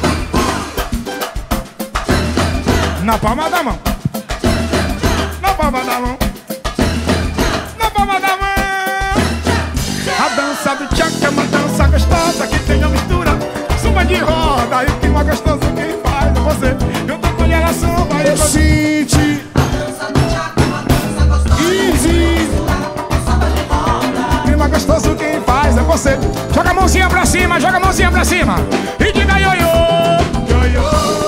Na palma da mão. Na palma da mão. Na palma da mão. A dança do Tchaco é uma dança gostosa que tem a mistura samba de roda e o clima gostoso quem faz é você. Eu tô colhendo a samba e você. City, A dança do Tchaco é uma dança gostosa Easy. com samba de roda. Clima gostoso quem faz é você. Joga a mãozinha pra cima, joga a mãozinha pra cima. E diga ioiô. Ioiô.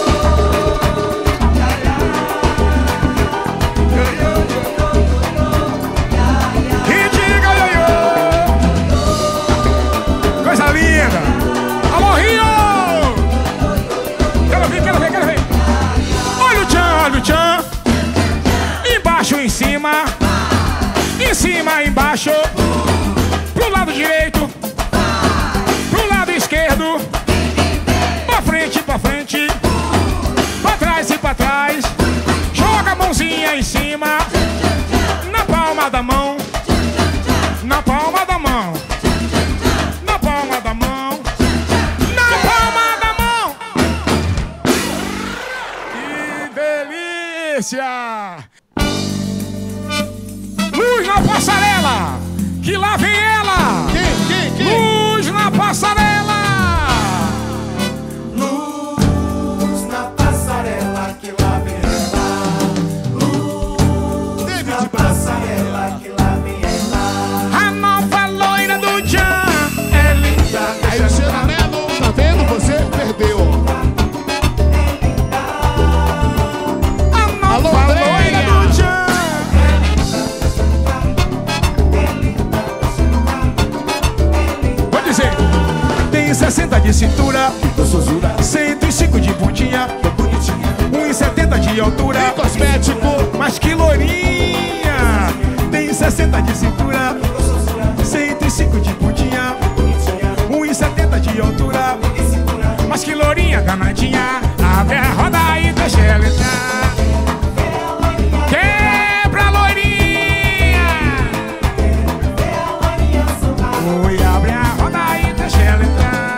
E diga ioiô. Coisa linda. Alô, Rio. Quero ver, quero ver, quero ver. Olha o tchan, olha o tchan. Embaixo, em cima. Em cima, embaixo. Pro lado direito. Pro lado esquerdo. Pra frente, pra frente. Pra trás e pra trás. Joga a mãozinha em cima. Na palma da mão. Na palma da mão. Na palma da mão. Na palma da mão. Que delícia! Luz na passarela, que lá vem ela. quem, quem, quem? Luz na passarela. Luz na passarela que lá vem ela. Luz David na Brasil. passarela que lá vem ela. A nova loira do Tchan é linda. Aí o Xeramelo, tá vendo? Você perdeu. A Alô, nova Andréia. loira do Tchan. Vou dizer, tem sessenta de cintura, cento e cinco de pontinha, um e setenta de altura. Tem cosmético. Mas que lourinha! Tem sessenta de cintura, cento e cinco de pontinha, um e setenta de altura. Mas que lourinha danadinha, abre a roda e deixa ela entrar. Quebra a loirinha! Oi, abre a roda e deixa ela entrar.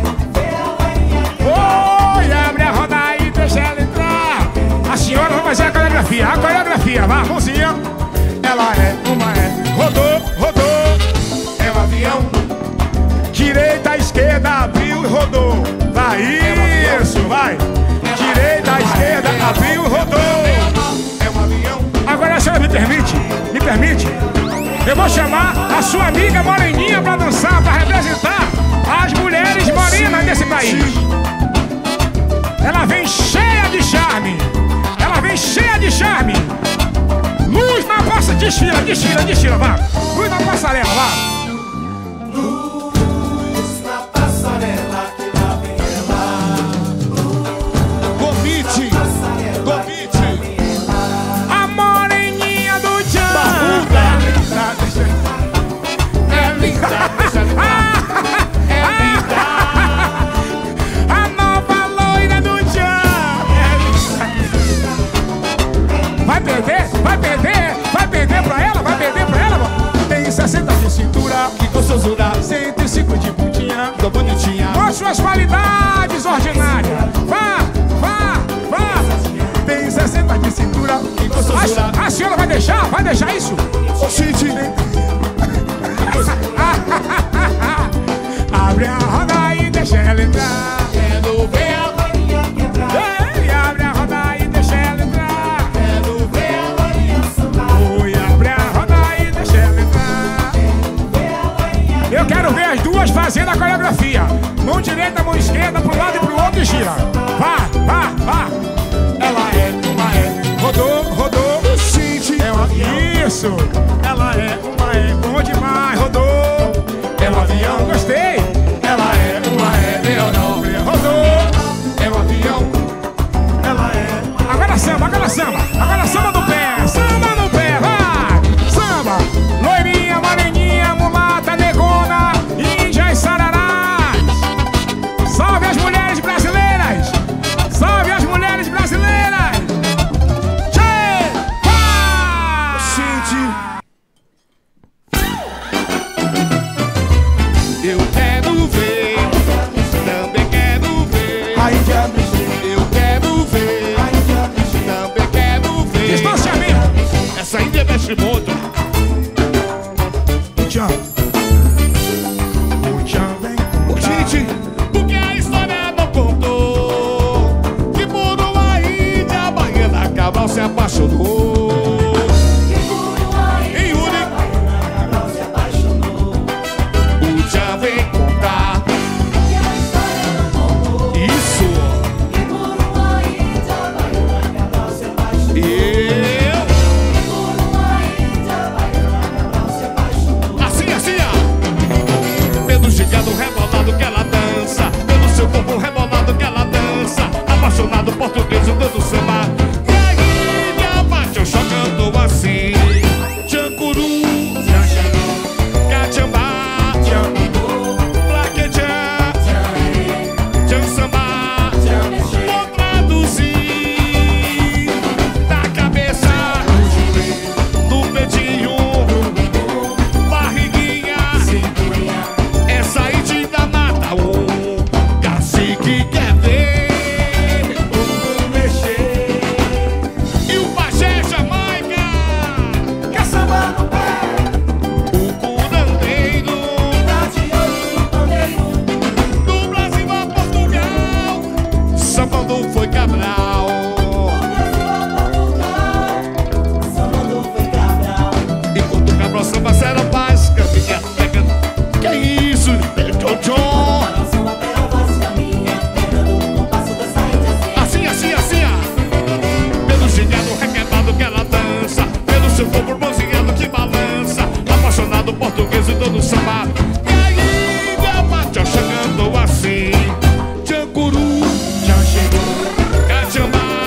Oi, abre a roda e deixa ela entrar. A senhora vai fazer a coreografia, a coreografia, vá, mãozinha. Ela é uma é, rodou, rodou. É um avião. Direita, esquerda, abriu e rodou. Vai, isso, vai. Direita, esquerda, abriu e rodou. É um avião. Agora a senhora me permite, me permite. Eu vou chamar a sua amiga Moreninha pra dançar, pra representar as mulheres morenas desse país. Ela vem cheia de charme. Ela vem cheia de charme. Luz na passa, desfila, desfila, desfila, vá. Luz na passarela, vá. Luz na passarela que lá vem ela. Convite, convite. A moreninha do Tchan. Barbuda. É linda, deixa linda. É linda. A nova loira do Tchan. Vai perder? Vai perder? Vai perder pra ela? Vai perder pra ela? Tem sessenta de cintura, Que gostosura, cento e cinco de putinha. tô bonitinha. Com suas qualidades ordinárias. Vá, vá, vá. Tem sessenta de cintura. Que gostosura. A, a senhora vai deixar? Vai deixar isso? Oxente, Abre a roda e deixa ela entrar. quero ver a Loirinha quebrar. Ei, abre a roda e deixa ela entrar. Quero ver a loirinha sambar. Oi, abre a roda e deixa ela entrar. Ver a loirinha Eu quero ver as duas fazendo a coreografia. Mão direita, mão esquerda, pro lado e pro outro e gira. Vá, vá, vá. Ela é, uma é. Rodou, rodou. Oxente, É uma... Isso. Ela é, uma é. Bom demais, rodou. É um avião, gostei. Ela é, uma é. Eu não. Rodou. é um avião. Ela é. Agora samba, agora samba. Agora samba no pé. Samba no pé, vai. Samba. Loirinha, moreninha, mulata, negona, índia e sararás. Salve as mulheres brasileiras. Salve as mulheres brasileiras. Tchê, pá. Oxente, eu quero ver, também quero ver. A Índia mexer. Eu quero ver, A Índia mexer. também quero ver. Distanciamento. Essa Índia mexe muito. Tchau. O tchau vem com Gente, porque a história não contou que por uma Índia a baiana Cabral se apaixonou. Em Yuri, Cabral se apaixonou. o Tchan vem contar E a história não contou. isso. E por uma Índia baiana Cabral se apaixonou. Eu, E por uma Índia baiana Cabral se apaixonou. assim, assim, ó. Pelo gigado rebolado que ela dança, pelo seu corpo rebolado que ela dança, apaixonado português dando samba. E a Índia bateu chocando assim. Tchancuru, Catiambá, Plaquetchá, Tchansambá. Vou traduzir da cabeça, do peitinho, barriguinha. Essa Índia da mata, o cacique quer ver o mexer. E o pajé Jamaica, Quer samba no pé. o curandeiro, Tá de olho no pandeiro. do Brasil a Portugal, sambando foi Cabral. Sambando foi Cabral. Enquanto o Cabral samba será paz, caminha, pega. Que é isso? Tchô, Cabral samba pela voz caminha, pegando o compasso dessa Índia assim. assim, assim, assim, ó. Pelo gigado requebrado que ela dança, pelo seu corpo bronzeado que balança, apaixonado português e todo samba. E a Índia bate chegando assim. Tchancuru, Já chegou. Catiambá,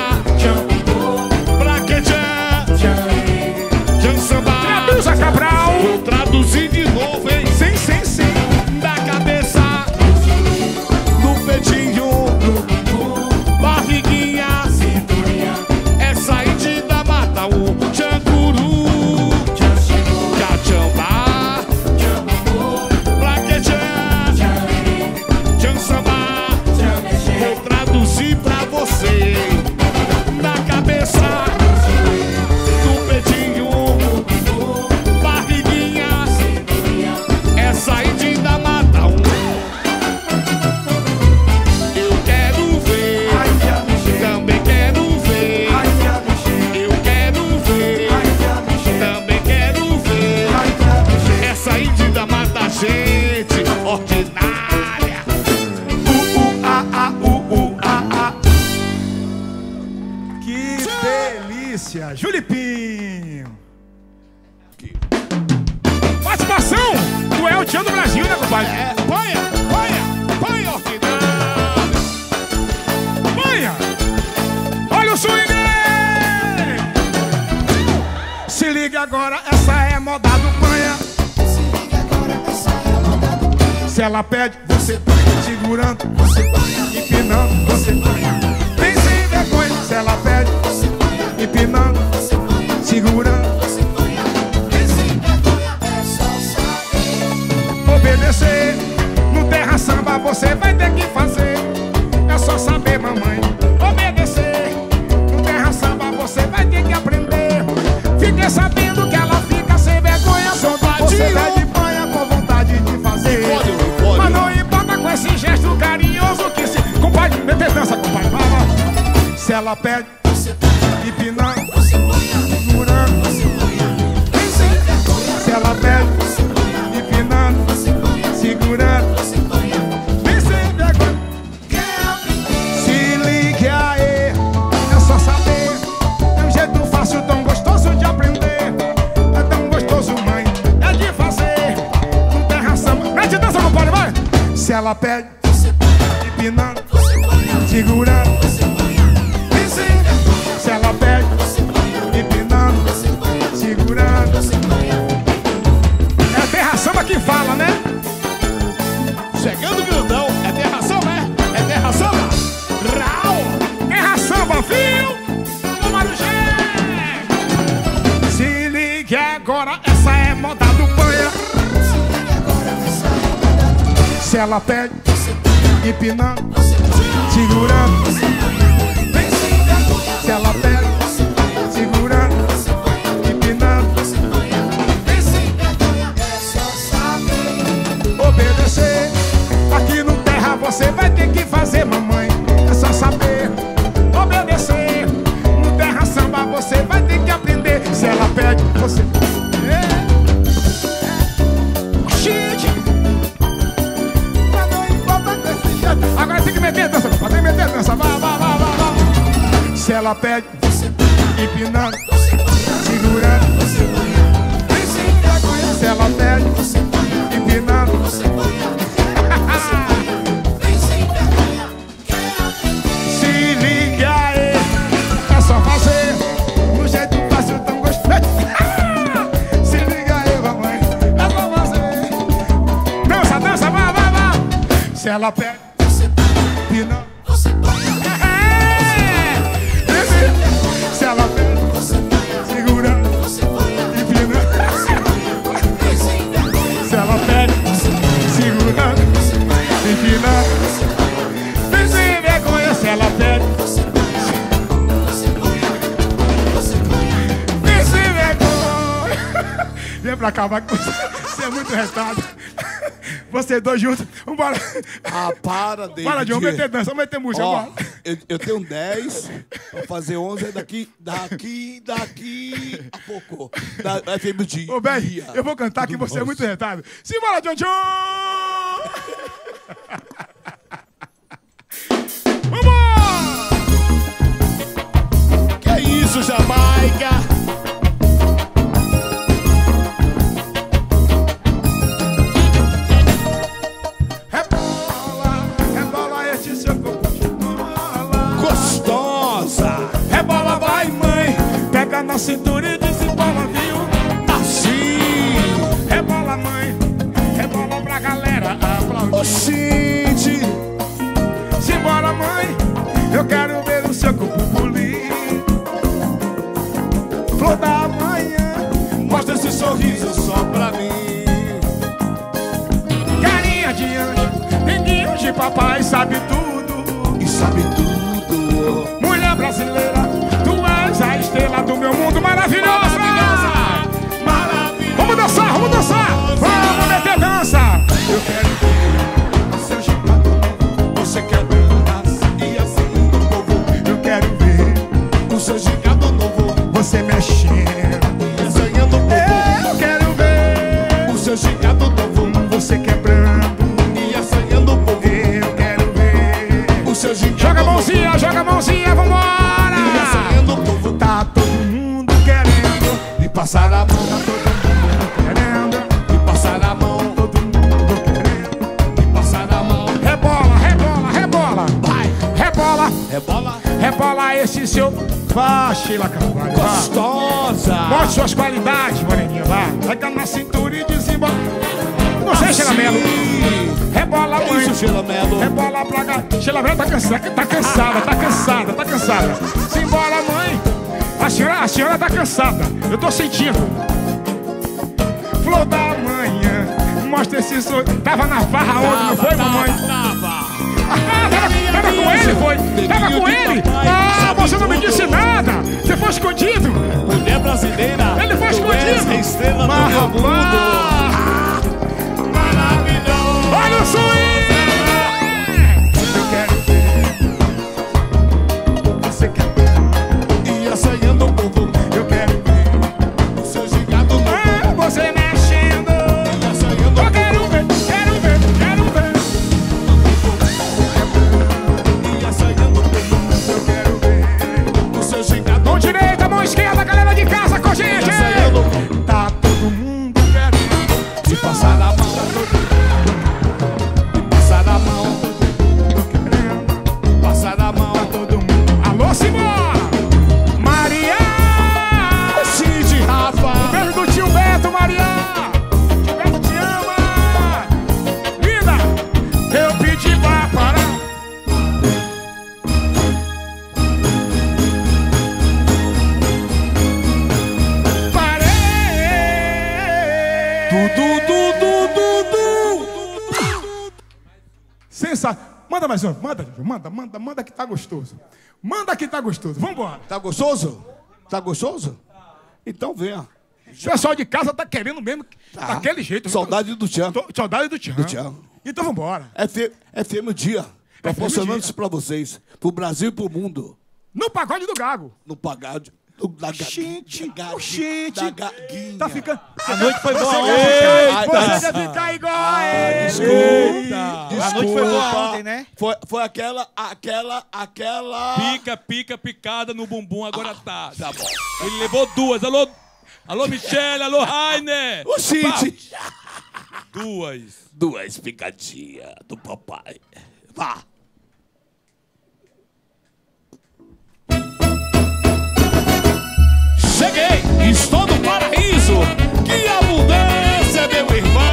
delícia, Julipinho. Participação do El Tchan do Brasil, né, compadre? É, panha, panha, panha, orquidade. Panha. Olha o swing. Se liga agora, essa é a moda do panha. Se liga agora, essa é a moda do panha. Se ela pede, você panha. Segurando, Você panha, empinando, você panha, vem sem vergonha. Se ela pede, você panha, empinando, você panha, segurando, você panha. Vem sem vergonha, é só saber. obedecer. No terra samba você vai ter que fazer. É só saber, mamãe, obedecer. No terra samba você vai ter que aprender. Fique sabendo que ela fica sem vergonha quando você vai de panha com vontade de fazer. Pode, pode. Mas não importa com esse gesto carinhoso que se... Compadre, meter dança, compadre, vai, vai. Se ela pede, Você panha, empinando, você panha, segurando. você panha. Vem sem vergonha, Se ela pede, você panha, empinando, você panha, segurando. você panha. Vem sem vergonha. Quer aprender? Se ligue aí, é só saber. É um jeito fácil, tão gostoso de aprender. É tão gostoso, mãe, é de fazer. Não tem ração. Mete dança, compadre, vai. Se ela pede, Você panha, empinando, você panha, segurando. você panha. Vem sem vergonha, Se ela pede, você panha, empinando, você panha, segurando. você panha. É a terra samba que fala, né? Chegando grandão, é terra samba, é? É terra samba? Rau! Terra samba, fio do Marujé. Se ligue agora, essa é moda do panha. Se liga agora, essa é a moda do panha. Se ela pede, Você panha, empinando, você panha, segurando. você panha. Vem sem vergonha, Se ela pede, você panha, segurando, você panha, empinando, você panha. Vem sem vergonha, é só saber. obedecer. Aqui no terra você vai ter que fazer, mamãe. É só saber, obedecer. No terra samba você vai ter que aprender. Se ela pede, você. É. Oxente. Mas não importa com esse jeito. Agora tem que meter dança, tem que meter dança. Vai, vai, vai, vai, vai. Se ela pede, Você panha, empinando, você panha, segurando. você panha. Vem sem vergonha, Se ela pede, você panha, empinando. você panha, você panha. Vem sem vergonha, quer aprender? Se liga aí, é só fazer no jeito fácil, tão gostoso. Se liga aí, mamãe, é só fazer. Dança, dança, vai, vai, vai. Se ela pede, Você panha, empina. você panha, É. Se ela pede, você panha, segura, você panha, empina. vem sem vergonha, Se ela pede, segura, você panha, empina. você panha, Vem sem vergonha, se ela pede, você panha, você panha, você panha. vem sem vergonha. Vem pra cá, vai com você. Você é muito retado. Vocês dois juntos. Vambora. Ah, para, David. Bora, John, meter dança, vamos meter música, Ó, bora. eu, eu tenho dez, pra fazer onze daqui, daqui, daqui a pouco. Da, da F M dia. Ô, bem, eu vou cantar que você é muito retado. Simbora, John John! Vamos! Que é isso, Jamaica? Rebola, rebola este seu corpo de bola. Gostosa. Rebola, vai, mãe. Pega na cintura e desembola, viu? Assim. Rebola, mãe. Rebola pra galera aplaudir. Oxente. Simbora, mãe. Eu quero ver o seu corpo polir. Flor da manhã, Mostra esse sorriso só pra mim. carinha de anjo, pinguinho de papai, sabe tudo. E sabe tudo. Mulher brasileira, tu és a estrela do meu mundo maravilhosa. Maravilhosa. Vamos dançar, vamos dançar. Vamos meter dança. Eu quero ver o seu chipado novo. Você quer dança e assim do povo. Eu quero ver O seu gigado novo. você mexendo. Sonhando o povo. Eu quero ver O seu gigado novo. você quebrando. E assanhando o povo. Eu quero ver passar a mão, Querendo, e passar a mão, todo mundo querendo. e passar a mão. Rebola, rebola, rebola. Vai, Rebola, rebola, rebola esse seu. Vá, Sheila Carvalho, vá. gostosa. Mostre suas qualidades, moreninha, vá. Pega na cintura e desembola. Não sei, Sheila Melo. Rebola, Que mãe. isso, Sheila Melo? Rebola pra cá. Sheila Melo tá cansada, tá cansada, tá cansada, tá cansada. Simbora, mãe. A senhora, a senhora tá cansada. Eu tô sentindo. Flor da manhã. Mostra esse sorriso. Tava na farra ontem, não foi, mamãe? Tava. Ah, tava, tava com ele, foi? Tava com ele? Ah, você não me disse nada. Você foi escondido. Mulher brasileira. Ele foi tu és escondido. a estrela Mas, do meu mundo. rapaz, Maravilhoso. olha o swing! Eu quero ver. Você quer ver? E assanhando o povo. Eu quero ver. O seu gigado no Ah, você mexendo. E assanhando Eu o quero ver, quero ver, quero ver. povo. E assanhando o povo. Eu quero ver. O seu gigado Mão direita, mão esquerda, galera de casa com a gente. E assanhando o povo. Tá todo mundo querendo. E passar a mão. E passar a mão. Querendo. Passar a mão. Todo mundo. Alô, Simona! Maria! Cid, Rafa. Beijo do tio Beto, Maria! Tio Beto te ama! Linda! Eu pedi pra parar. Parei! Du, du, du, du, du. Sensa... Manda mais um, manda, manda, manda, manda que tá gostoso. Manda que tá gostoso, vambora. Tá gostoso? Tá gostoso? Então venha. O pessoal de casa tá querendo mesmo, Tá. daquele jeito. Saudade do Tchan. Tô- Saudade do Tchan. Do Tchan. Então vambora. F M Dia. Proporcionando Dia. isso pra vocês. Pro Brasil e pro mundo. No pagode do Gago. No pagar de, do, da gaguinha. Gente, da gaguinha, gente. da gaguinha. Tá ficando... A noite foi boa Você ontem. quer ficar, Eita. você quer ficar igual a ele. Desculpa. A noite foi boa ontem, né? Foi, foi aquela, aquela, aquela... Pica, pica, picada no bumbum, agora tá. Tá bom. Ele levou duas. Alô, alô Michele, alô Rainer. O Cid. Duas. Duas picadinhas do papai. Vá. Cheguei, estou no paraíso. Que abundância, meu irmão.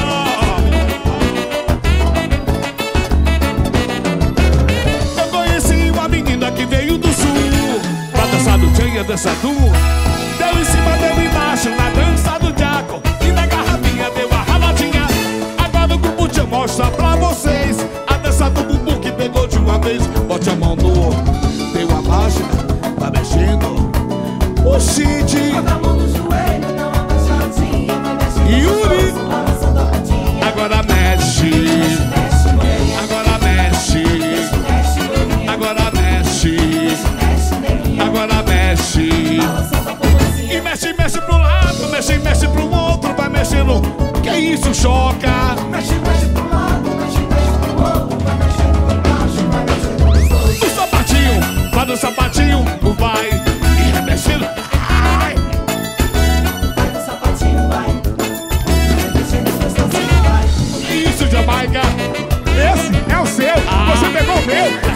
Eu conheci uma menina que veio do sul pra dançar do Tchan e a dança do. Deu em cima, deu embaixo, na dança do Jaco. E na garrafinha deu a raladinha. Agora o Bubu Tchan mostra pra vocês a dança do bumbum que pegou de uma vez. Bote a mão no, deu a marcha, tá mexendo. O Cid, Bota a mão no joelho, dá uma baixadinha, vai mexendo Yuri. gostoso, balançando a patinha. agora mexe, Mexe, moreninha, agora mexe, mexe, moreninha, agora mexe, mexe, neguinha, agora mexe. balançando a popozinha. E mexe, mexe pro lado, mexe, mexe pro outro, vai mexendo. Que isso, choca? Mexe, mexe pro lado, mexe, mexe pro outro, vai mexendo pra baixo, vai mexendo gostoso. No sapatinho, vai no sapatinho, vai. E remexendo. Ai. Vai no sapatinho, vai, vai mexendo gostosinho, vai. Isso, Jamaica. Esse é o seu. Você pegou o meu.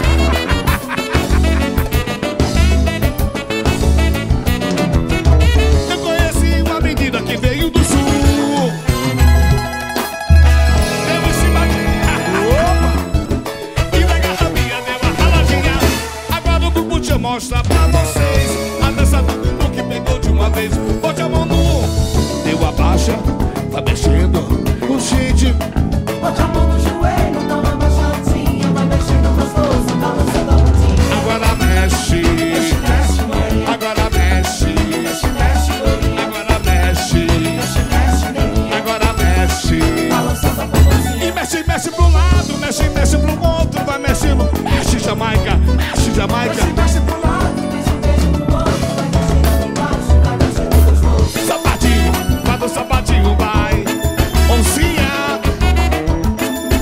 Eu conheci uma menina que veio do sul. Eu em cima. Opa! E na garrafinha deu uma raladinha. Agora o Bubu Tchan mostra pra vocês a dança do bumbum que pegou de uma vez. Bote a mão no. Deu a baixa, tá mexendo. O Cid. Bote a mão no joelho, dá uma baixadinha, vai mexendo gostoso, balançando a patinha. Agora mexe. Mexe, mexe, moreninha, Agora mexe. mexe, mexe, moreninha, Agora mexe. mexe, mexe, neguinha, Agora mexe. balançando a popozinha. E mexe, mexe pro lado, mexe, mexe pro outro, vai mexendo. Mexe, Jamaica, mexe, Jamaica. Mexe, mexe pro lado, mexe, mexe pro outro, vai mexendo aqui embaixo, vai mexendo gostoso. Sapatinho, vai no sapatinho, vai. Oncinha,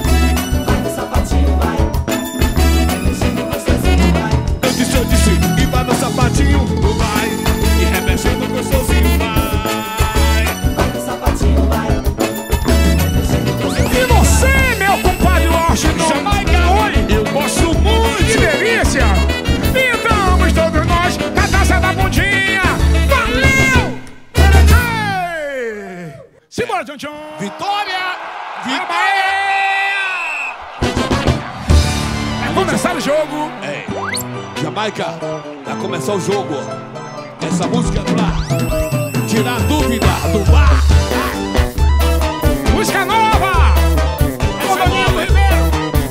Vitória, John John. Vitória! Vitória! Vitória! Vai começar o jogo. É. Jamaica, vai começar o jogo. Essa música é pra tirar a dúvida do bar. Música nova. Essa é nova, Ribeiro.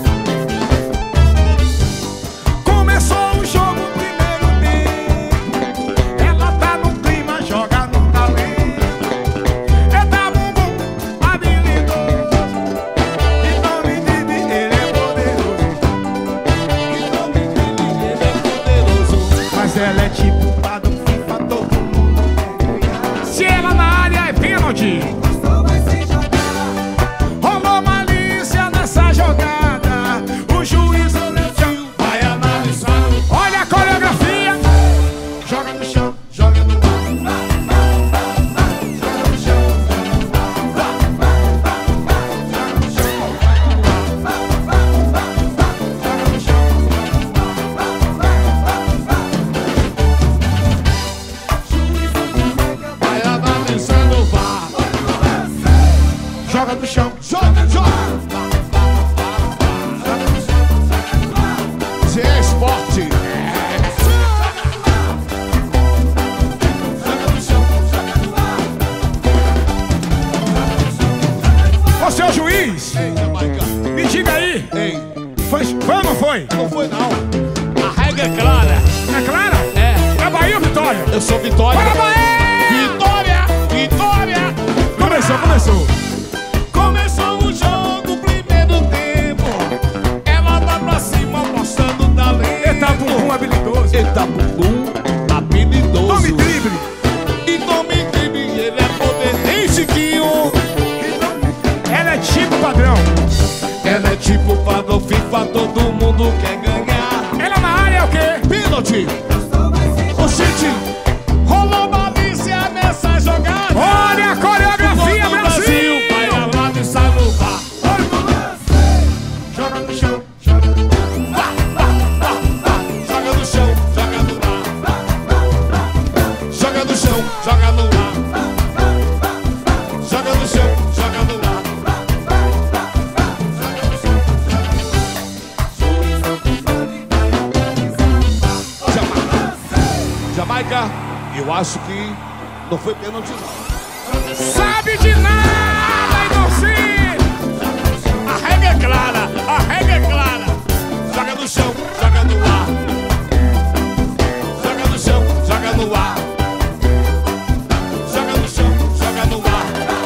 Começou o jogo, primeiro tempo. Ela tá no clima, joga no talento. É da bumbum, habilidoso. Então me diz, ele é poderoso. Então me diz, ele é poderoso. Mas ela é tipo pra do FIFA, todo mundo quer ganhar. Se ela na área é pênalti. Rolou malícia nessa jogada. O juiz vai analisar. Olha a coreografia. Joga no chão, joga no ar. Joga no chão, Vai analisando o V A R. joga no chão. Joga, joga! Se é esporte. Ô, seu juiz, Ei, Jamaica. me diga aí. Ei, Foi, foi ou não foi? não foi não. A regra é clara. É clara? É. É Bahia ou Vitória? Eu sou Vitória. Bora, Bahia! Vitória! Vitória! Começou, começou. Começou o jogo, primeiro tempo. Ela vai pra cima, mostrando talento. Eita, bumbum habilidoso. Eita, bumbum habilidoso. Tome drible. E tome drible, ele é poder. Ei, Chiquinho! Ela é tipo padrão. Ela é tipo padrão FIFA, todo mundo quer ganhar. Ela na área é o quê? Pênalti! Ô, Chite! Rolou malícia nessa jogada. Olha a coreografia, Todo o Brasil! vai analisar no V A R. Joga no chão, joga no Vá, vá, vá, vá. Joga no chão, joga no ar. Joga no chão, joga no ar. Joga no chão, joga no ar. Jamaica. Jamaica, eu acho que não foi pênalti não. Sabe de nada, Idolci! A regra é clara, a regra é clara. Joga no chão, joga no ar. Joga no chão, joga no ar. Joga no chão, joga no ar.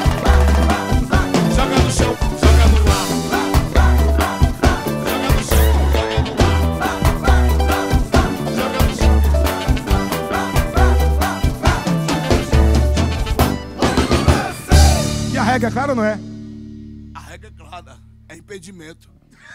Joga no chão, joga no ar. Joga no chão, joga no ar. Joga no chão. E a regra é clara ou não é? A regra é clara, é impedimento.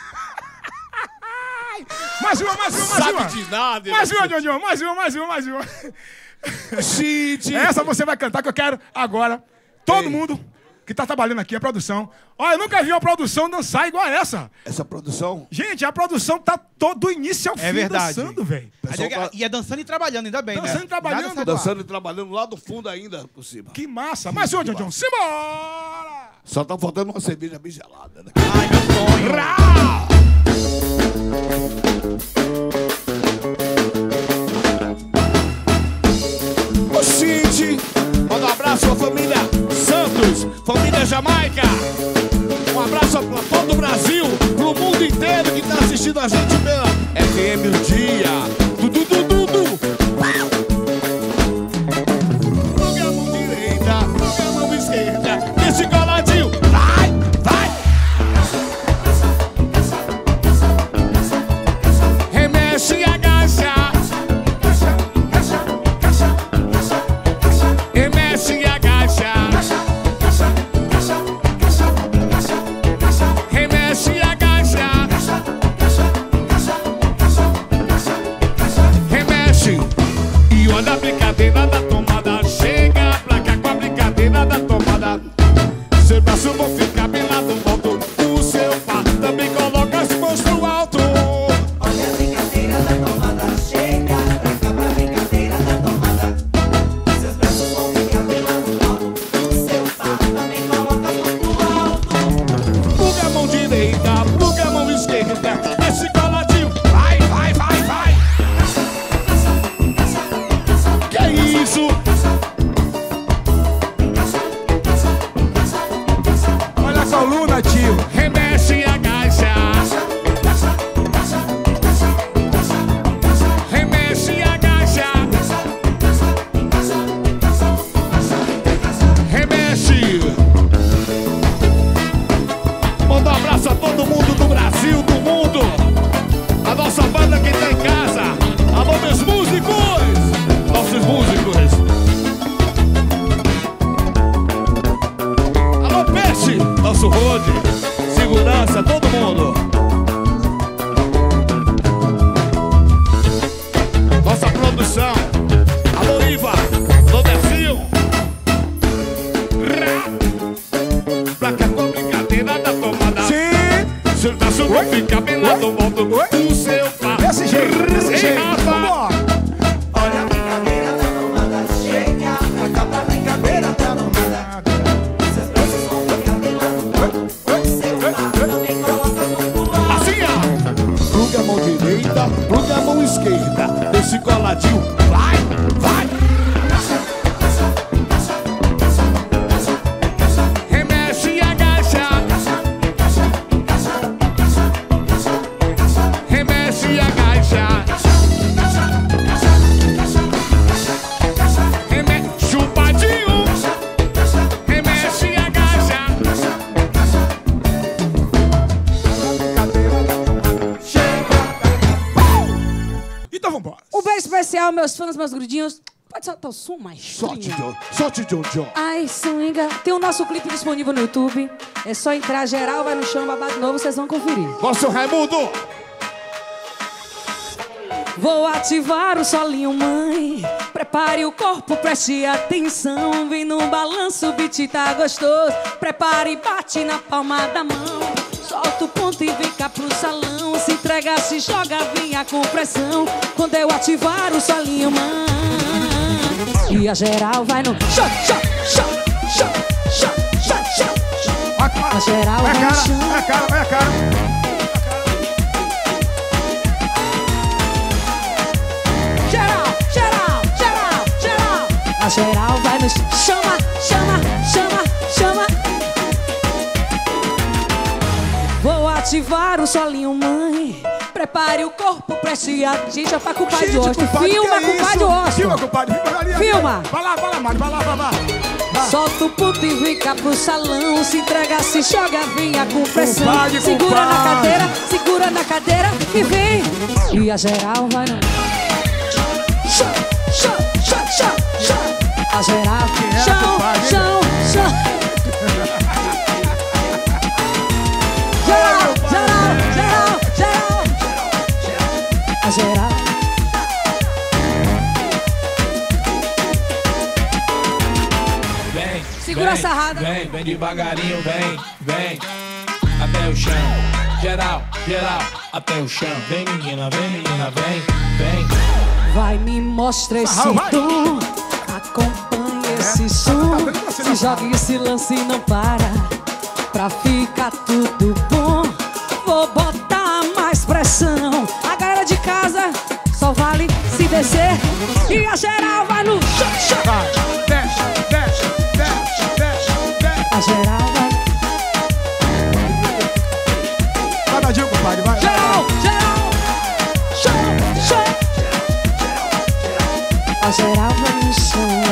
Mais uma, mais uma, mais Sabe uma. de nada, Mais uma, ele- John John. Mais uma, mais uma, mais uma. Chite. Essa você vai cantar que eu quero agora. Todo Ei. mundo que tá trabalhando aqui, a produção. Olha, eu nunca vi uma produção dançar igual a essa. Essa produção. Gente, a produção tá todo do início ao fim É verdade. dançando, velho. pessoal tá E é dançando e trabalhando, ainda bem, Dançando né? e trabalhando. Nada dançando e trabalhando lá do fundo ainda por cima. Que massa. Mais uma, John John. Simbora! Só tá faltando uma cerveja bem gelada, né? Ai, meu sonho. Rá! Ô, Cid, manda um abraço pra família Santos, família Jamaica. Um abraço pra todo o Brasil, pro mundo inteiro que tá assistindo a gente pela F M O Dia. Dudu, dudu, dudu. Programa direita, programa esquerda. Esse coladinho, vai, vai. Remexe e agacha. Remexe e agacha. Remexe e agacha. Remexe e olha a brincadeira da tomada. Chega pra cá com a brincadeira da tomada. Seu braço vão ficar bem lá do alto. O seu par também coloca as mãos pro alto. Olha a brincadeira da tomada, chega pra cá pra brincadeira da tomada. Seus braços vão ficar bem lá no alto, o seu par também coloca Vai, vai. Remexe e agacha. Remexe e agacha. Remexe, chupadinho. Remexe e agacha. Então vambora. Um beijo especial, meus fãs, meus grudinhos. Pode soltar o som mais Sorte, John. Sorte, John, John. Ai, swinga. Tem o nosso clipe disponível no YouTube. É só entrar geral, vai no chão, babado novo, vocês vão conferir. Nosso Raimundo. Vou ativar o solinho, mãe. Prepare o corpo, preste atenção. Vem no balanço, o beat tá gostoso. Prepare e bate na palma da mão. Solta o ponto e vem cá pro salão. Se entrega, se joga, vinha com pressão. Quando eu ativar o solinho, mãe. E a geral vai no chão, chão, chão, chão, chão, chão, chão. A geral Vai vai a no cara, chão. vai a cara, vai a cara. Geral, geral, geral, geral. A geral vai no chão. Chama, chama, chama, chama. Vou ativar o solinho, mãe. Prepare o corpo, preste atenção pra culpar de Washington. Filma, culpar de Washington. Filma, compadre. Filma, ali, ali. Filma. Vai lá, vai lá, Mário. Vai lá, vai lá. Solta o puto e vem cá pro salão. Se entrega, se joga, venha com pressão. Compadre, Segura na compadre. cadeira, segura na cadeira e vem. E a geral vai no chão, chão, chão, chão, chão. A geral, é, chão, compadre? chão, chão. Geral, geral, geral, geral. A geral. Vem, Segura vem, a sarrada. Vem, vem devagarinho, vem, vem. Até o chão. Geral, geral, até o chão. Vem menina, vem menina, vem, vem. Vai, me mostra esse Sarrão, vai. tom. Acompanha esse som. tá vendo você Se na joga e se lance e não para. Pra ficar tudo bom. Vou botar mais pressão. A galera de casa só vale se descer. E a geral vai no chão, chão. Vai, desce, desce, desce, desce, desce. A geral vai. Vai, Dadinho, compadre, vai. Geral, geral. Chão, chão. A geral vai no chão.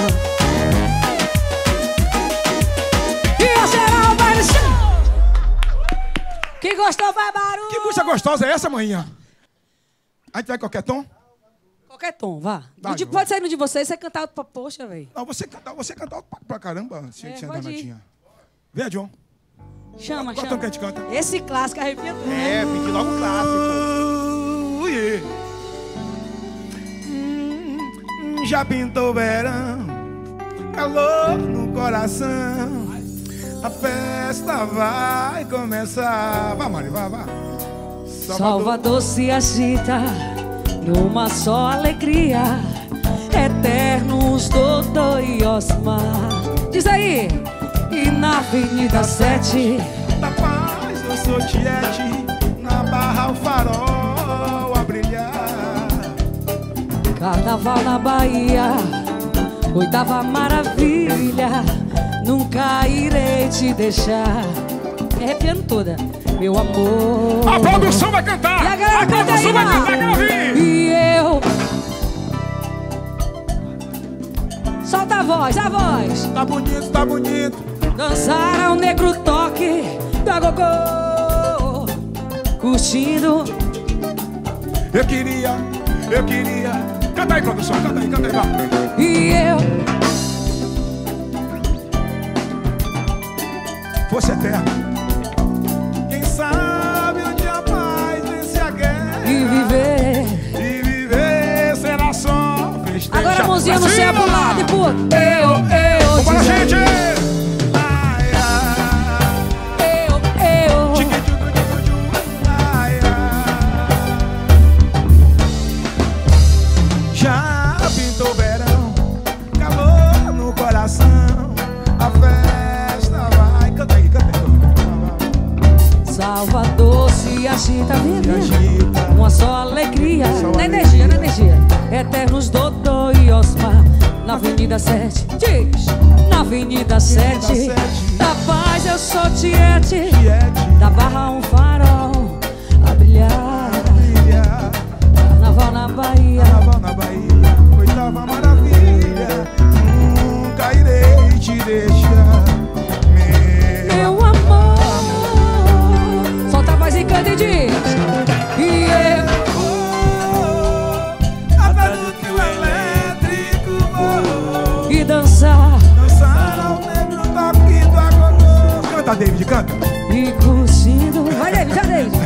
E a geral vai no chão. Quem gostou vai barulho. Que música gostosa é essa, manhã? A gente vai qualquer tom? Qualquer tom, vá. Vai, O de- vai. pode sair no de vocês, você cantar outro pra poxa, velho. Não, você canta, você canta alto pra- pra caramba, se É, é, pode ir. danadinha. Vem, John. Chama, Qual chama. tom que a gente canta? Esse clássico arrepia tudo. É, pedi logo um clássico. Uh, yeah. Hum, hum, já pintou o verão, calor no coração. A festa vai começar. Vai, Mari, vai, vai. Salvador se agita numa só alegria. Eternos, Dodô e Osmar. Diz aí! E na Avenida sete. Da paz eu sou tiete, na barra o farol a brilhar. Carnaval na Bahia, oitava maravilha. Nunca irei te deixar. Me arrepiando toda, meu amor. A produção vai cantar! E a galera canta aí, produção vai mano. cantar, quero ouvir! E eu. Solta a voz, a voz. Tá bonito, tá bonito. Dançar ao negro toque da gogô. Curtindo. Eu queria, eu queria. Canta aí, produção, canta aí, canta aí, vai. E eu. Fosse eterno. Quem sabe onde a paz vence a guerra. E viver. E viver será só festejar. Agora a mãozinha no céu pro lado e pro outro. Eu, eu. Vambora, diz aí. gente! Ai, ai. Eu, eu. Tchiquitiu-du-du-du-du. Ai, ai. Já pintou o verão, calor no coração. A festa vai. Canta aí, canta aí. Salvador se agita, Se vivendo. agita. Uma só alegria. Só Na alegria. energia, na energia. Eternos Dodô na Avenida sete. Diz, na Avenida sete. Da Paz eu sou Tiete. Da Barra um farol a brilhar. Carnaval na Bahia. Carnaval na Bahia, oitava maravilha. Nunca irei te deixar, meu amor. Solta a voz e canta e diz. E eu atrás do teu elétrico vou e dançar. dançar ao negro toque do agogô. Canta, David, canta. E curtindo. Vai, David, já, David.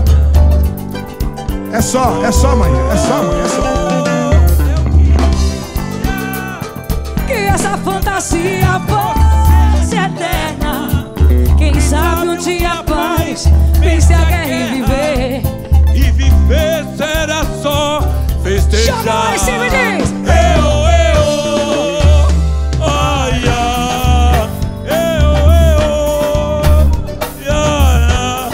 É só, é só, mãe, é só, mãe, é só. Que essa fantasia fosse eterna. Quem sabe um dia a paz vence a guerra e viver. E viver será só festejar. Chama lá em cima e diz. Eu, eu, ai, ai, eu, eu, ai,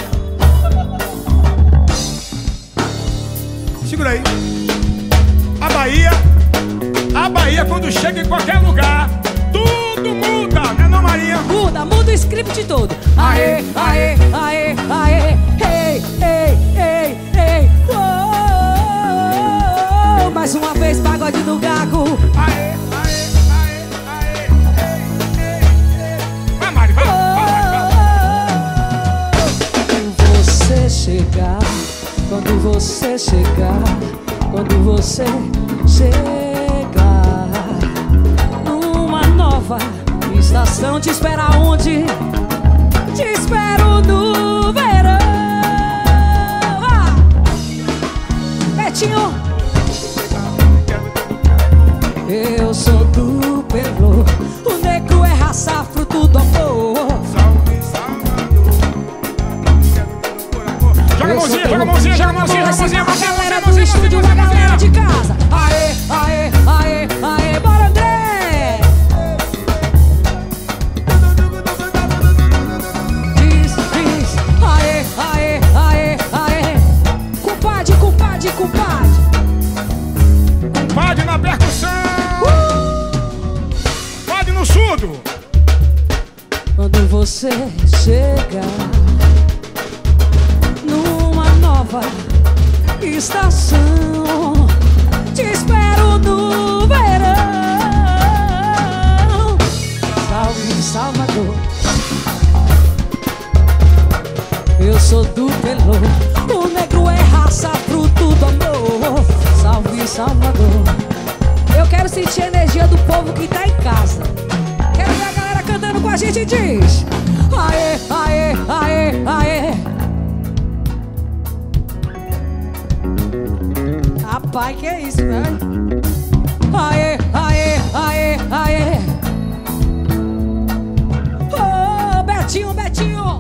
Segura aí. A Bahia, a Bahia quando chega em qualquer lugar, tudo muda, né não, Maria? Muda, muda o script todo. Aê, aê, aê, aê. Ei, ei, ei, ei. Uou. Mais uma vez, pagode do Gago. Aê, aê, aê, aê, ei, ei, ei. Vai, Mari, vai, vai, vai, vai. Quando você chegar, quando você chegar, quando você chegar numa nova estação, te espera onde? Te espero no verão. Ah! Betinho, eu sou do Pelô, o negro é raça, fruto do amor. Salve, Salvador. Joga a mãozinha, joga a mãozinha, joga a mãozinha, joga a mãozinha, a galera do estúdio, a galera de casa. Aê, aê, aê, aê, bora André! Diz, diz, aê, aê, aê, aê. Compadre, compadre, compadre. Pode na percussão. Pode no surdo. Quando você chegar numa nova estação, te espero no verão. Salve, Salvador. Eu sou do Pelô, o negro é raça, fruto do amor. Salve, Salvador. Eu quero sentir a energia do povo que tá em casa. Quero ver a galera cantando com a gente. Diz aê, aê, aê, aê. Rapaz, que é isso, velho? Aê, aê, aê, aê. Ô, Betinho, Betinho.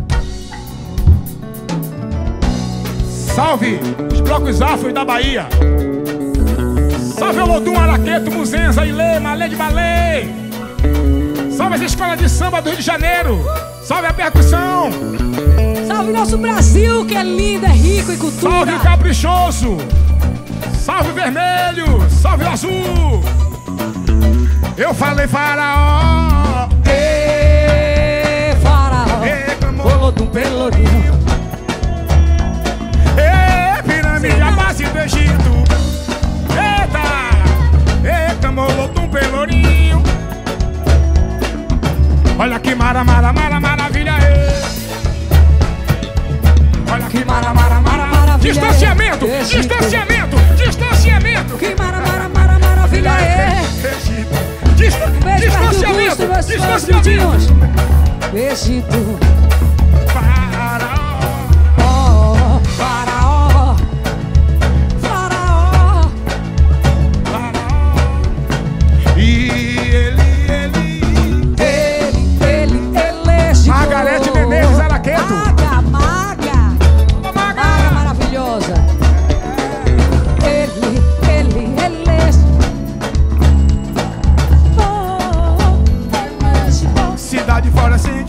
Salve os blocos afros da Bahia. Salve o Lodum, Araqueto, Muzenza, Ilê, Malê de Balê. Salve as escolas de samba do Rio de Janeiro. Salve a percussão. Salve nosso Brasil, que é lindo, é rico em cultura. Salve o caprichoso. Salve o vermelho. Salve o azul. Eu falei faraó. Ê, faraó, Ê, clamor. Olodum, Pelourinho. Ê, pirâmide, a base do Egito. Eita. Ê, Camolodum, Pelourinho. Olha que mara, mara, mara, maravilha. Ê. Olha que mara, mara, mara, maravilha. Distanciamento, Egito. distanciamento, distanciamento. Que mara, mara, mara, maravilha é. Egito. Distan Beijo para o distanciamento, Augusto, meus fãs distanciamento. lindinhos. Egito. Faraó. Ó, faraó. Faraó. E ele, ele. Ele, ele, ele. Margarete Menezes, Araqueto. Maga, maga. Maga maravilhosa. Ele, ele, ele. Oh, ele. Cidade florescente.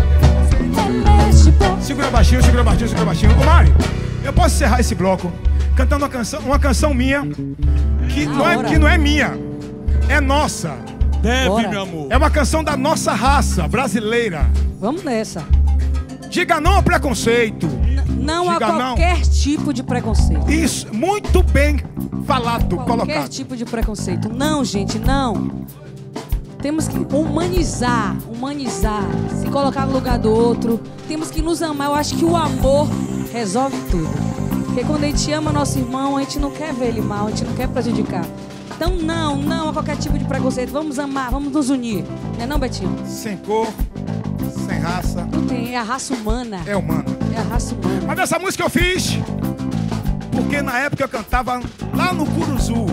Segura baixinho, segura baixinho, segura baixinho. Ô Mari, eu posso encerrar esse bloco cantando uma canção, uma canção minha que não, é, que não é minha, é nossa. Deve, Bora. meu amor. É uma canção da nossa raça brasileira. Vamos nessa. Diga não ao preconceito. N- não Diga a qualquer tipo de preconceito. Isso, muito bem falado, Qualquer colocado. tipo de preconceito. Não, gente, não. Temos que humanizar, humanizar, se colocar no lugar do outro. Temos que nos amar. Eu acho que o amor resolve tudo. Porque quando a gente ama nosso irmão, a gente não quer ver ele mal, a gente não quer prejudicar. Então não, não a qualquer tipo de preconceito. Vamos amar, vamos nos unir. Não é não, Betinho? Sem cor, sem raça, Não tem, é a raça humana. é humano. É a raça humana. Mas essa música eu fiz porque na época eu cantava lá no Curuzu.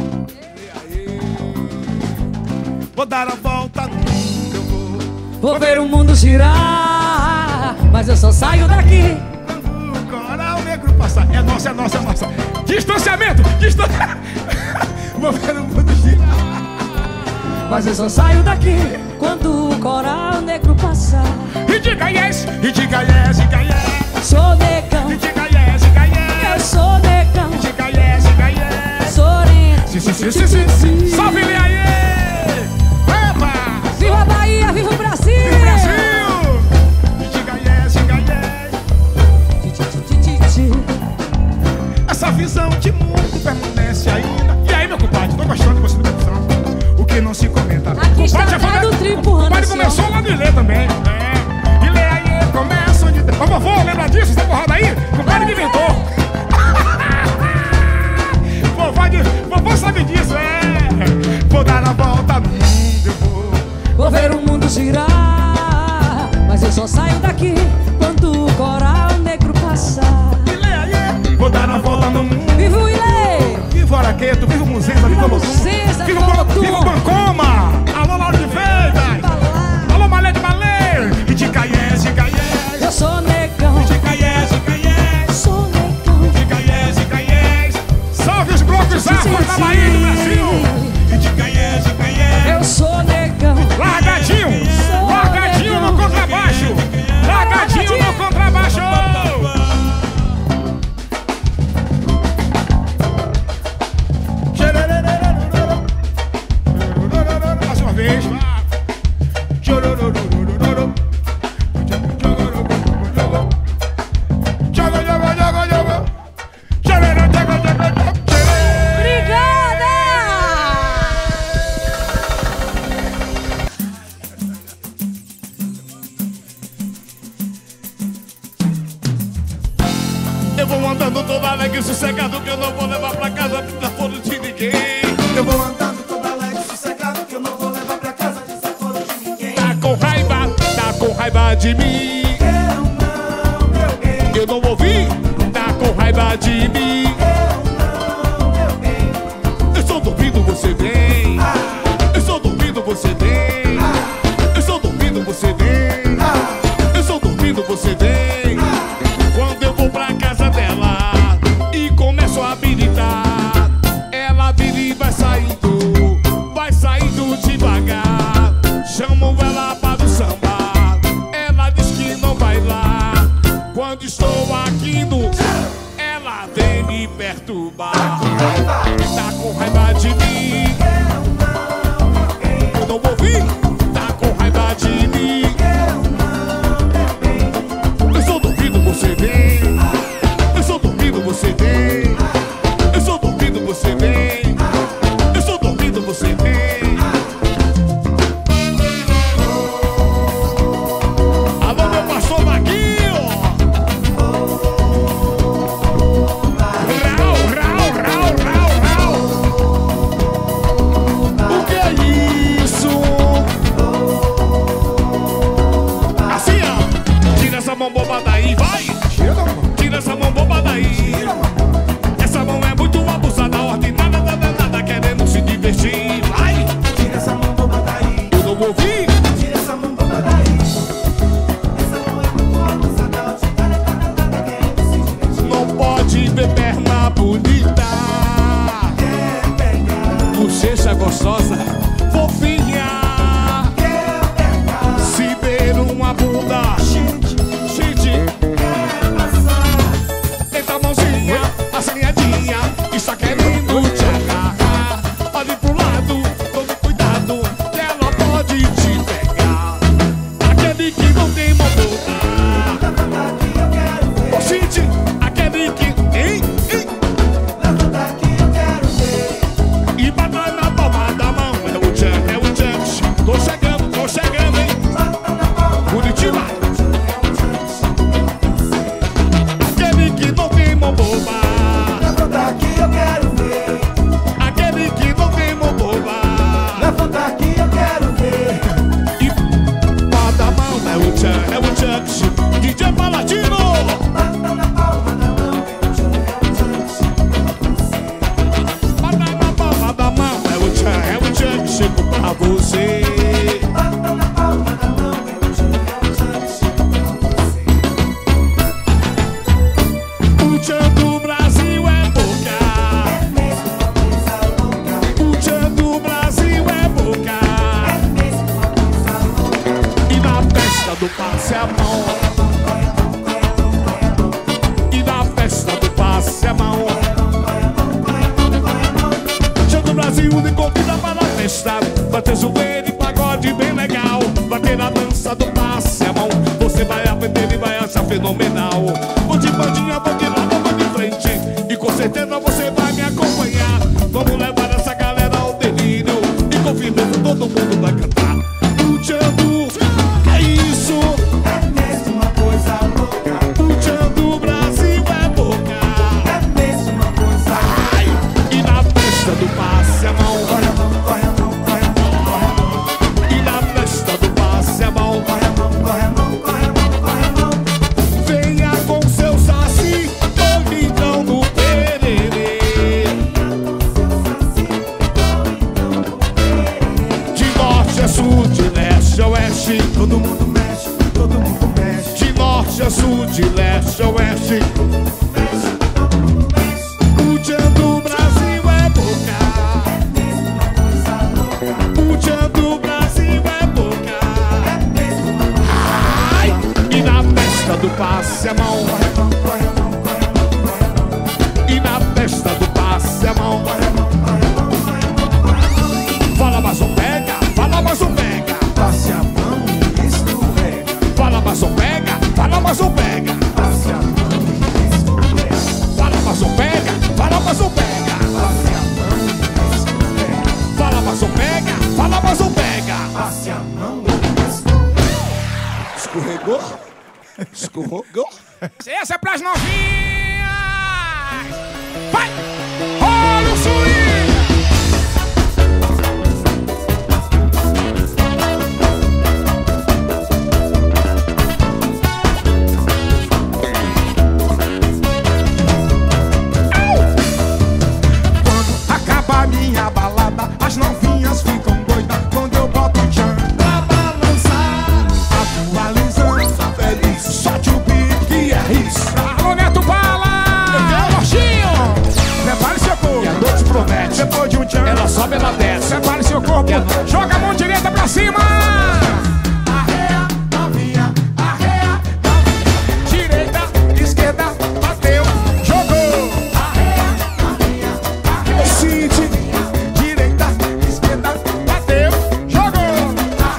Vou dar a volta no mundo, eu vou. Vou ver o mundo girar, mas eu só saio daqui. Quando o coral negro passar. É nossa, é nossa, é nossa. Distanciamento, distanciamento. Vou ver o mundo girar. Mas eu só saio daqui quando o coral negro passar. E diga yes, e diga yes, e diga yes. Sou negão, E diga yes, e diga eu yes. sou negão. E diga yes, e diga yes. Sorento. Sim, sim, sim, sim, sim, sim. Salve ele aí! Epa! Viva a Bahia, viva o Brasil! Viva o Brasil! E diga yes, diga yes. Ti, ti, ti, ti, ti. Essa visão de mundo permanece ainda. E aí, meu compadre, tô gostando de você do canção. O que não se comenta. Aqui está Compadre, até já do trio empurrando Compadre assim, começou ó. lá de ler também. É. E lê aí, começa onde... Ô, vovô, lembra disso? Essa porrada aí? Compadre que inventou. Vovó, de... vovô sabe disso, é. Vou dar a volta no mundo, eu vou. Vou ver o mundo girar, mas eu só saio daqui quando o coral negro passar. E lê aí. Vou dar a volta no mundo. Viva o Ilê! Viva o Araqueto, viva o Muzenza, viva o Lodum, Muzenza, viva viva o o Lodum. viva o Bancoma, alô Lauro de Freitas, alô Malê de Malê, e diga yes, diga yes, Eu sou negão, diga yes, diga yes, sou negão. diga yes, diga yes, salve os blocos afros da Bahia e do Brasil, e diga yes, diga yes, Eu sou negão. largadinho, largadinho no contrabaixo, largadinho no contrabaixo. Mais uma vez. Eu vou andando todo alegre, sossegado, que eu não vou levar pra casa desaforo de ninguém. Eu vou andando todo alegre, sossegado, que eu não vou levar pra casa desaforo de ninguém. Tá com raiva, tá com raiva de mim. Eu não, meu bem, Eu não ouvi, tá com raiva de mim. eu não, meu bem. Eu estou dormindo, você vem. Eu estou dormindo, você vem. Eu estou dormindo, você vem. Eu estou dormindo, você vem. Quando eu vou pra casa dela e começo a habilitar, ela vira e vai saindo, vai saindo devagar. Chamam ela para o samba, ela diz que não vai lá. Quando estou aqui no, ela vem me perturbar. Tá com raiva de mim. Eu não ouvi. Tá com raiva de mim. Eu estou dormindo, você vem. Eu estou dormindo, você vem. Eu estou dormindo, você vem. Eu estou dormindo, você vem. Alô, meu pastor Maguinho. Rau, rau, rau, rau, rau. O que é isso? Assim, ó. Tira essa mão boba daí, vai. Tira essa mão boba daí. Essa mão é muito abusada, ordenada, nada, nada, querendo se divertir. Vai. Tira essa mão boba daí, Eu não ouvi. tira essa mão boba daí. Essa mão é muito abusada, ordinária, nada, nada, querendo se divertir. Não pode ver perna bonita, Quer pegar, bochecha gostosa, fofinha. quer pegar, Se ver uma bunda, gente, gente, quer passar. entra a mãozinha, assanhadinha. une e convida para a festa. Vai ter zoeira e pagode bem legal. Vai ter a dança do passe a mão. Você vai aprender e vai achar fenomenal. Vou de bandinha, vou de lado, vou de frente. E com certeza você vai me acompanhar. Vamos levar essa galera ao delírio. E com firmeza todo mundo vai cantar. O tchan do... É isso? É mesmo uma coisa louca. O tchan do Brasil é boca. É mesmo uma coisa louca. Ai, e na festa do passe a mão. Corre a mão, corre a mão, corre a mão, corre a mão. E na festa do passe a mão. Corre a mão, corre a mão, corre a mão, corre a mão. Venha com seu saci, doidão do pererê. De norte a sul, de leste a oeste. Todo mundo mexe, todo mundo mexe. De norte a sul, de leste a oeste. Mexe, todo mundo mexe. O tchan do Brasil é boca. É mesmo uma coisa louca. O tchan do Brasil é boca. É mesmo uma coisa Ai, e na festa do passe a mão. Corre a mão, corre a mão, corre a mão, corre a mão. E na festa do passe a mão. Corre a mão, corre a mão, corre a mão, corre a mão. Fala, mas não pega. Fala, mas não pega. Passe a mão e escorrega. Fala, mas não pega. Fala, mas não pega. Passe a mão e escorrega. Fala, mas não pega. Fala, mas não pega. Passe a mão e escorrega. Fala, mas não pega. Fala, mas não pega. Passe a mão e escorrega. Escorregou? Escorregou? Essa é pras novinhas! Vai! Olha o swing! Quando acaba a minha balada, as novinhas ficam doidas. Quando eu boto o tchan pra balançar, atualizando, feliz, solte o beat que é isso. Alô, Neto Bala! Lojinho! Prepare seu corpo. E a noite promete. Depois de um tchan, Ela sobe, ela desce. prepare seu corpo. Joga a mão direita pra cima. Arreia, novinha, arreia, novinha. Direita, esquerda, bateu, jogou. Arreia, novinha, arreia. Cinte. Direita, esquerda, bateu, jogou.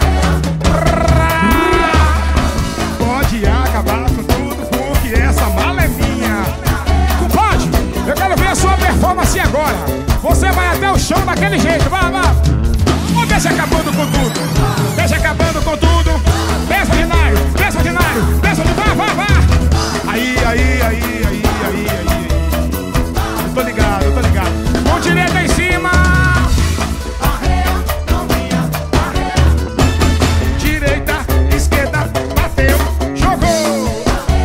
Pode acabar com tudo, porque essa mala é minha. Compadre, eu quero ver a sua performance agora. Você vai até o chão daquele jeito, vai, vai. Vamos ver se acabando com tudo. Deixa acabando com tudo. Pensa ordinário, pensa ordinário, pensa de vai, vai, vai. Aí, aí, aí, aí, aí, aí, aí. Eu tô ligado, eu tô ligado. Mão direita em cima. Arreia, novinha, arreia. Direita, esquerda, bateu, jogou.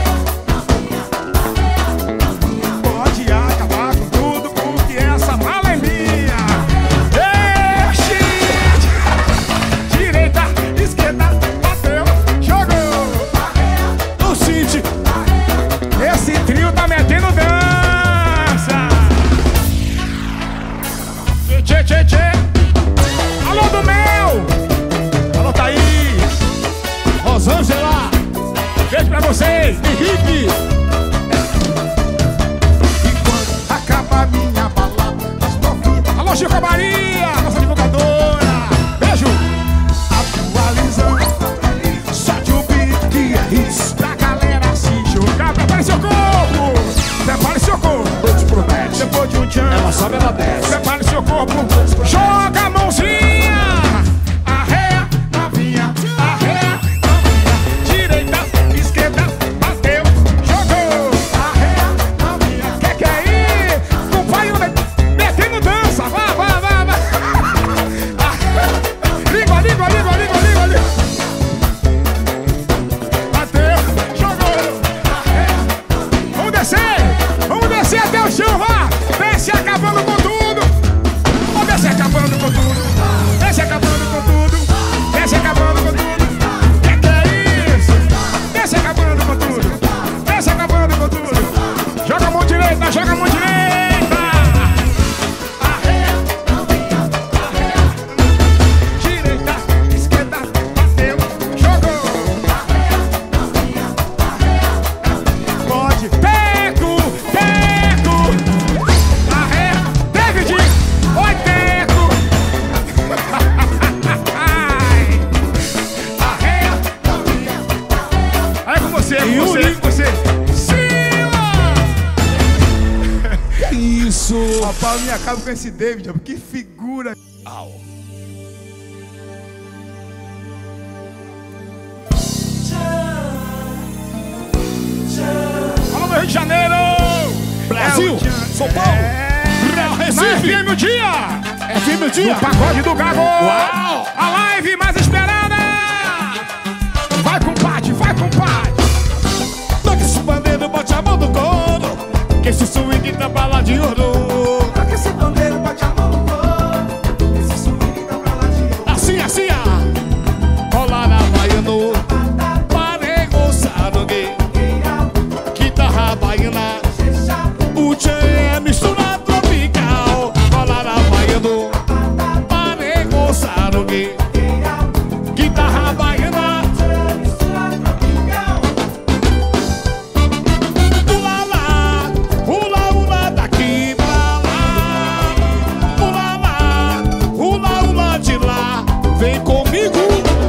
Pode acabar com tudo, porque essa mala é minha. Deixe. Direita, esquerda, bateu, jogou. O Cinte. Esse trio tá metendo dança. Tchê, tchê, tchê. Alô do Mel. Alô Thaís. Rosângela. Beijo pra vocês. Henrique. E quando acaba a minha balada, as novinhas. Alô Chico Maria, nossa divulgadora. Beijo. Atualizando, solte o beat que é isso. Pra galera se jogar, prepare seu corpo. Prepare seu corpo. Noite promete. Depois de um tchan, Ela sobe, ela desce. prepare seu corpo. Joga a mãozinha. Arreia, novinha, arreia, novinha. Direita, esquerda, bateu, jogou. Arreia, novinha. Que que é aí? Companhe metendo dança. Vai, vai, vai, vai. Língua, língua, língua, língua, língua, língua. Bateu, jogou. Arreia. Vamos descer. Vamos descer até o chão, vá. Desce acabando com tudo. Vamos descer acabando com tudo. tocado com esse David, que figura. Au. Alô, meu Rio de Janeiro! Brasil, É o São Paulo, É, Recife. na F M o dia! F M o dia. O pagode do Gago! Uau! A live mais esperada! Vai, compadre, vai, compadre! Toque esse pandeiro, bote a mão no couro, que esse swing tá pra lá de ouro. Toca esse pandeiro, bate a mão no couro. Esse swing tá pra lá de ouro. Assim, assim, ó. Rolar a baiano, parei com sarugue, guitarra baiana, o tchê é mistura tropical. Rolar a baiano, parei com sarugue, guitarra baiana, pula lá, pula, pula daqui pra lá, pula lá, pula, pula de lá, vem comigo.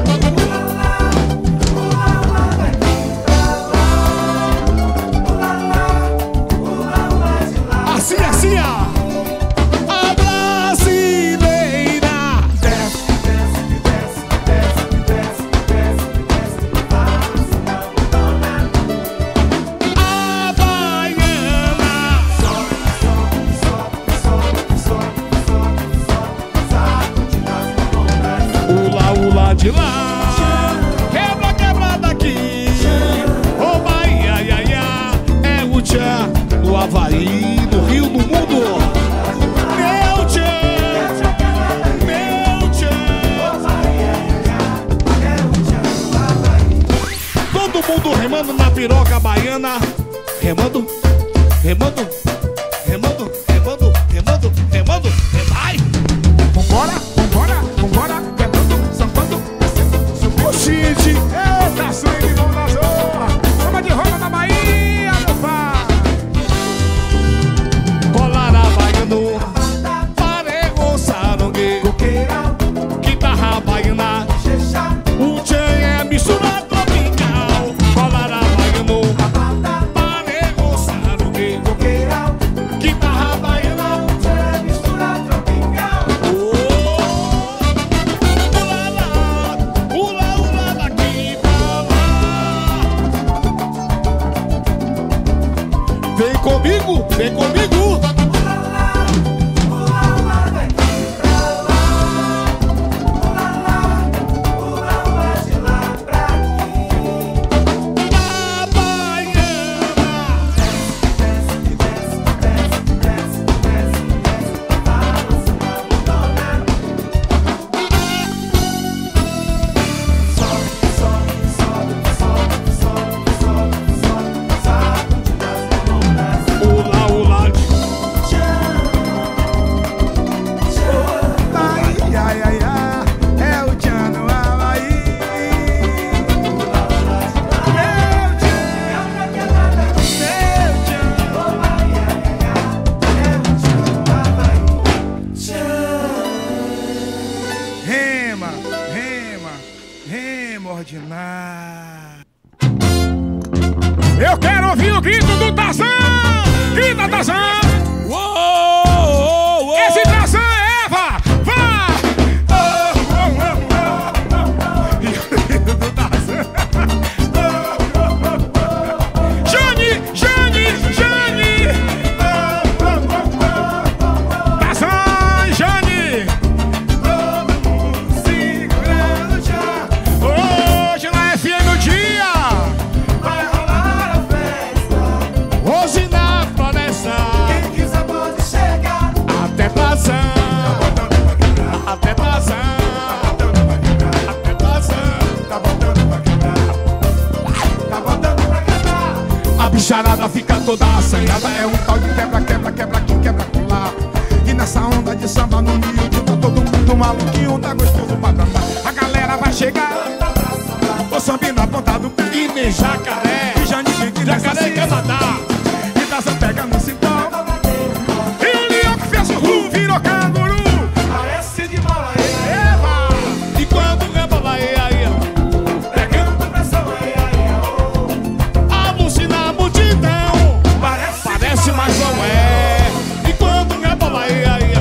Assim, assim, ó. A brasileira. Desce, desce, desce, desce, desce, desce, desce, passa na bundona. A baiana. Sobe, sobe, sobe, sobe, sobe, sobe, sacude nas bundões. Ula, ula de lá. Quebra, quebra daqui. Oh, Bahia, ia, ia. É o tchá do Havaí, no Rio, no mundo. Meu tchá. Meu tchá. Todo mundo remando na piroca baiana. Remando, remando, remando, remando, remando, remando, vai! Vambora, vambora, vambora, quebrando, sambando, descendo, subindo. Oxente! Eita, swing, vamos na zona! Samba de roda na Bahia, meu pai! Colar a baiano, parei com sarongue, guitarra baiana, o tchê é mistura tropical. Colar a baiano, parei com sarongue, guitarra baiana, pula lá, pula, pula daqui pra lá. Vem comigo, vem comigo. A baiana. Ula, ula de Ai, ai, ai, ai, é o tchan do Havaí. Meu tchan, meu tchan. Rema, rema, rema ordinário. Eu quero ouvir o grito do Tarzan! Grita, Tarzan! Uou, uou. Esse Tarzan é Eva! Vá! Oh, oh, oh, oh, oh. E o grito do Tarzan. Oh, oh, oh, oh. Jane, Jane, Jane! Oh, oh, oh, oh. Tarzan, Jane! Todo mundo segurando já. Hoje na F M o dia Vai rolar a festa. Hoje na floresta, Quem quiser pode chegar. até Tarzan, até Tarzan, até Tarzan. Tá botando pra quebrar. Tá botando pra quebrar. A bicharada fica toda assanhada. É um tal de quebra, quebra, quebra aqui, quebra colar. E nessa onda de samba no miúdo tá todo mundo maluquinho, tá gostoso pra dançar. A galera vai chegar, o samba na ponta do pé. E nem jacaré, E já ninguém que jacaré quer nadar. E Tarzan pega no cipó. E o leão que fez o ru virou canguru. Parece de bola aí. Eva! E quando rebola aí, aí, Pegando pressão aí, aí, ó. alucina a multidão. Parece Parece, mas não é. E quando rebola aí, aí,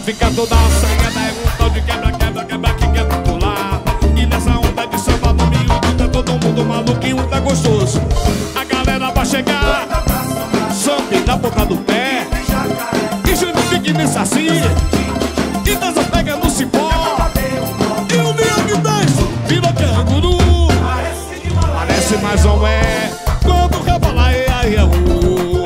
fica toda assanhada, é um tal de quebra, quebra, quebra, que quebra pular. E nessa onda de samba no miúdo, tá todo mundo maluquinho, tá gostoso. A galera vai chegar, sobe na ponta do pé, e Júnior fica nesse assim, e dança pega no cipó. E o leão que dança, virou canguru. Parece mais ou é, quando rebola é aí é o.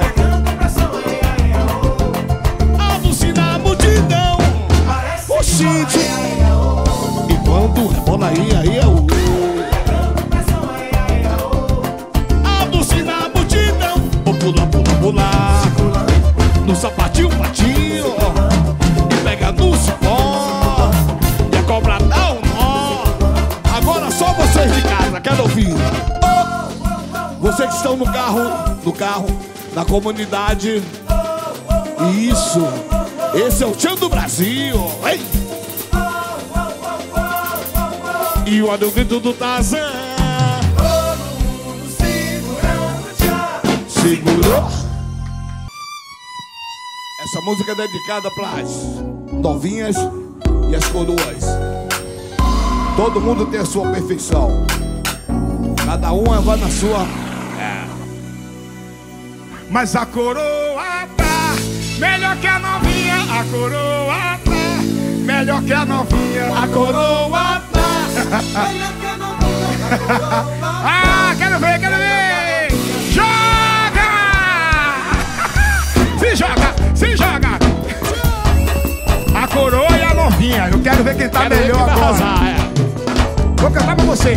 Alucina a multidão, oxente. E quando rebola aí, aí é o. Alucina a multidão, o pula, pula, pula. No sapatinho, patinho, e pega no cipó. E a cobra dá um nó. Agora só vocês de casa, quero ouvir. Vocês que estão no carro, no carro, na comunidade. Isso, esse é o tchan do Brasil. Ei! E olha o grito do Tarzan. Todo mundo segurando o tchan. Segurou. Essa música é dedicada para as novinhas e as coroas. Todo mundo tem a sua perfeição. Cada uma vai na sua. Mas a coroa tá melhor que a novinha. A coroa tá melhor que a novinha. A coroa tá. Ah, quero ver, quero ver. Joga! Se joga, se joga. A coroa e a novinha. Eu quero ver quem tá Quero ver melhor quem vai agora. arrasar, é. Vou cantar pra você.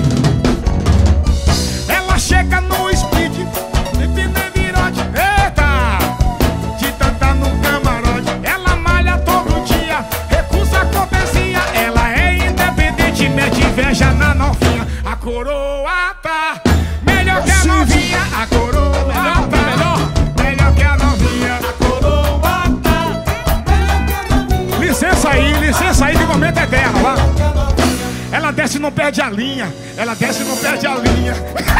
Ela chega no speed, virote, eita! De tanta no camarote, ela malha todo dia, recusa a cortesia. Ela é independente, mete inveja na novinha. A coroa tá melhor que a novinha. A coroa tá melhor, melhor que a novinha. A coroa tá melhor que a novinha. Licença aí, licença aí, que o momento é dela, vá. Ela desce e não perde a linha. Ela desce e não perde a linha.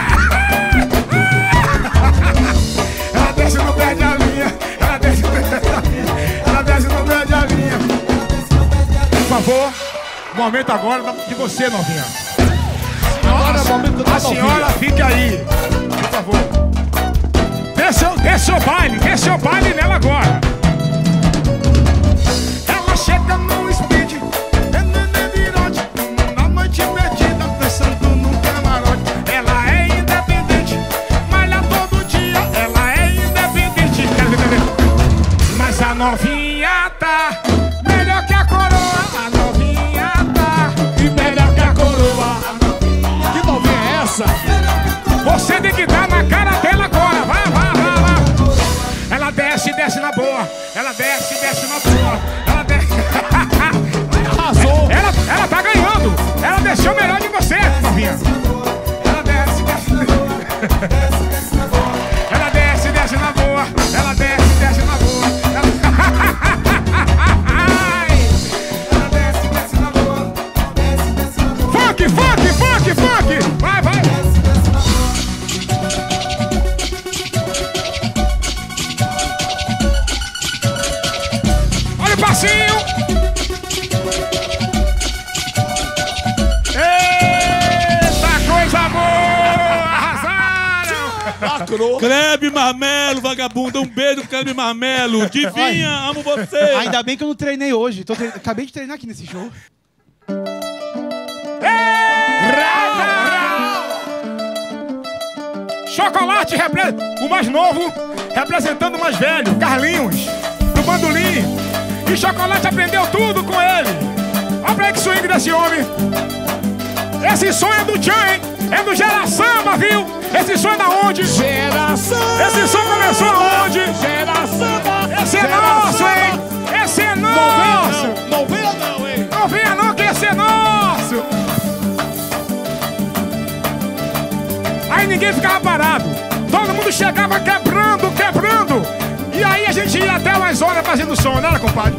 Ela desce e não perde a linha. Ela desce e não perde a linha. Ela desce e não perde a linha. Por favor, o momento agora de você, novinha. Agora é o momento da A senhora fique aí, por favor. Dê seu, dê seu baile, dê seu baile nela agora. Ela chega no speed, na noite perdida, pensando no camarote. Ela é independente, malha todo dia. Ela é independente, quero ver, quero ver. Mas a novinha tá melhor que a coroa. A novinha tá e melhor que a coroa. Que novinha é essa? Você tem que dar na cara dela agora. Vai, vai, vai, vai. Ela desce, desce na boa. Ela desce, desce na boa. Ela desce. Arrasou. Ela, ela tá ganhando. Ela desceu melhor de você, novinha. Ela desce, desce. Ela desce, desce na boa. Ela desce, desce na boa. Ela desce, desce na boa. Funk, funk, funk, funk. Vai, vai. Olha o passinho. Eita, coisa boa. Arrasaram. Lacrou. Kleber Marmelo, vagabundo, um beijo, Kleber Marmelo. Divinha, amo você. Ainda bem que eu não treinei hoje. Tô tre... Acabei de treinar aqui nesse show. Chocolate, repre... o mais novo, representando o mais velho, Carlinhos, do bandolim. E Chocolate aprendeu tudo com ele. Olha o break swing desse homem. Esse som é do Tchan, hein? É do Gera Samba, viu? Esse som é da onde? Gera Samba. Esse som começou aonde? Gera Samba. Esse é Gera nosso, Samba. hein? Esse é Não nosso. venha não, não venha não, hein? Não venha não, que esse é nosso. Aí ninguém ficava parado. Todo mundo chegava quebrando, quebrando. E aí a gente ia até umas horas fazendo som, não era, compadre?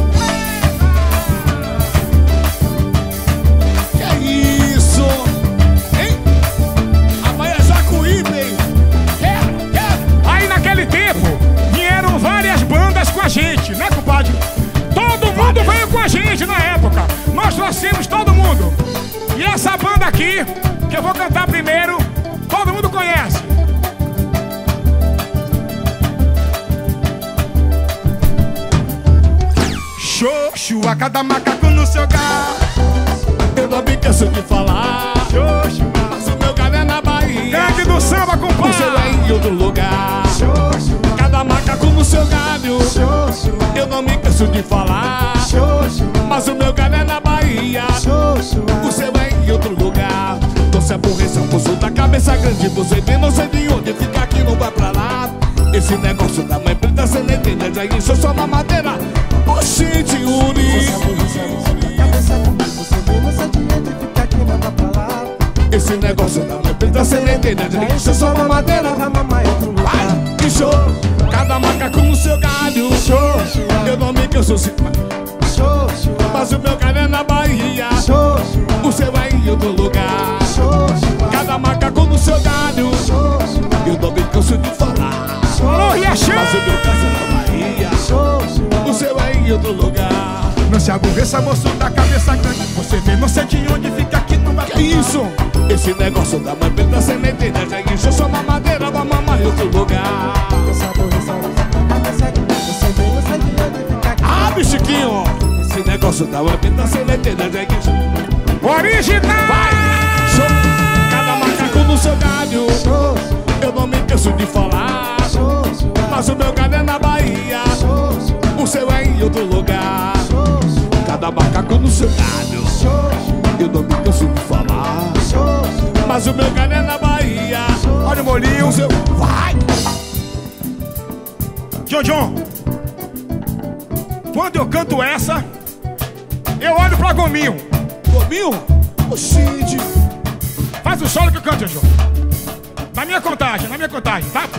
Que é isso? Hein? Amanhã Jacuípe, hein? Quer, quer. Aí naquele tempo vieram várias bandas com a gente, né, compadre? Todo mundo veio Eu vou cantar primeiro. Todo mundo conhece. Xoxo, a cada macaco no seu galo. Eu não me canso de falar. Xoxo, Mas o meu gado é na Bahia. gangue do samba, O seu compadre. é em outro lugar. Xoxo, Cada macaco no seu galho. xoxo, Eu não me canso de falar. xoxo, Mas o meu gado é na Bahia. xoxo, O seu é em outro lugar. Não se aborreça, moço da cabeça grande. Você vem, não sei de onde fica aqui, não vai pra lá. Esse negócio da mãe preta, cê não entende. Já encheu só na madeira. Oxente, Uri. cabeça comigo, você vem, não sei de onde fica aqui, não vai pra lá. Esse negócio da mãe preta, cê não entende. Já encheu só na madeira. Vai mamar em outro lugar. Vai, inchou. Cada macaco no seu galho. Xoxo, Eu não me canso, sim, xoxo, mas o meu galho é na Bahia. xoxo, O seu é em outro lugar. xoxo, Cada macaco no seu galho. xoxo, Eu não me canso de falar. Alô, Riachão. Mas o meu caso é na Bahia. xoxo, O seu é em outro lugar. Não se aborreça, moço da cabeça grande. Você vê, não sei de onde fica aqui, não vai pra Que lá. isso? Esse negócio da mãe preta sementeira. Já encheu só na madeira, vai mamar em outro lugar. essa borracha, cabeça comigo, você vem, não sei de onde fica aqui. Abre, Chiquinho. Esse negócio da mãe preta sementeira. Já encheu. Original! Vai! Show. Cada macaco no seu galho. Xoxo, Eu não me canso de falar. xoxo, Mas o meu galho é na Bahia. xoxo, O seu é em outro lugar. xoxo, Cada macaco no seu galho. xoxo, Eu não me canso de falar. xoxo, Mas o meu galho é na Bahia. Olha o molinho. O seu. Vai! John John, quando eu canto essa, eu olho pra Gominho. Gominho? Oxide. Faz o solo que eu canto, John John. Na minha contagem, na minha contagem, tá?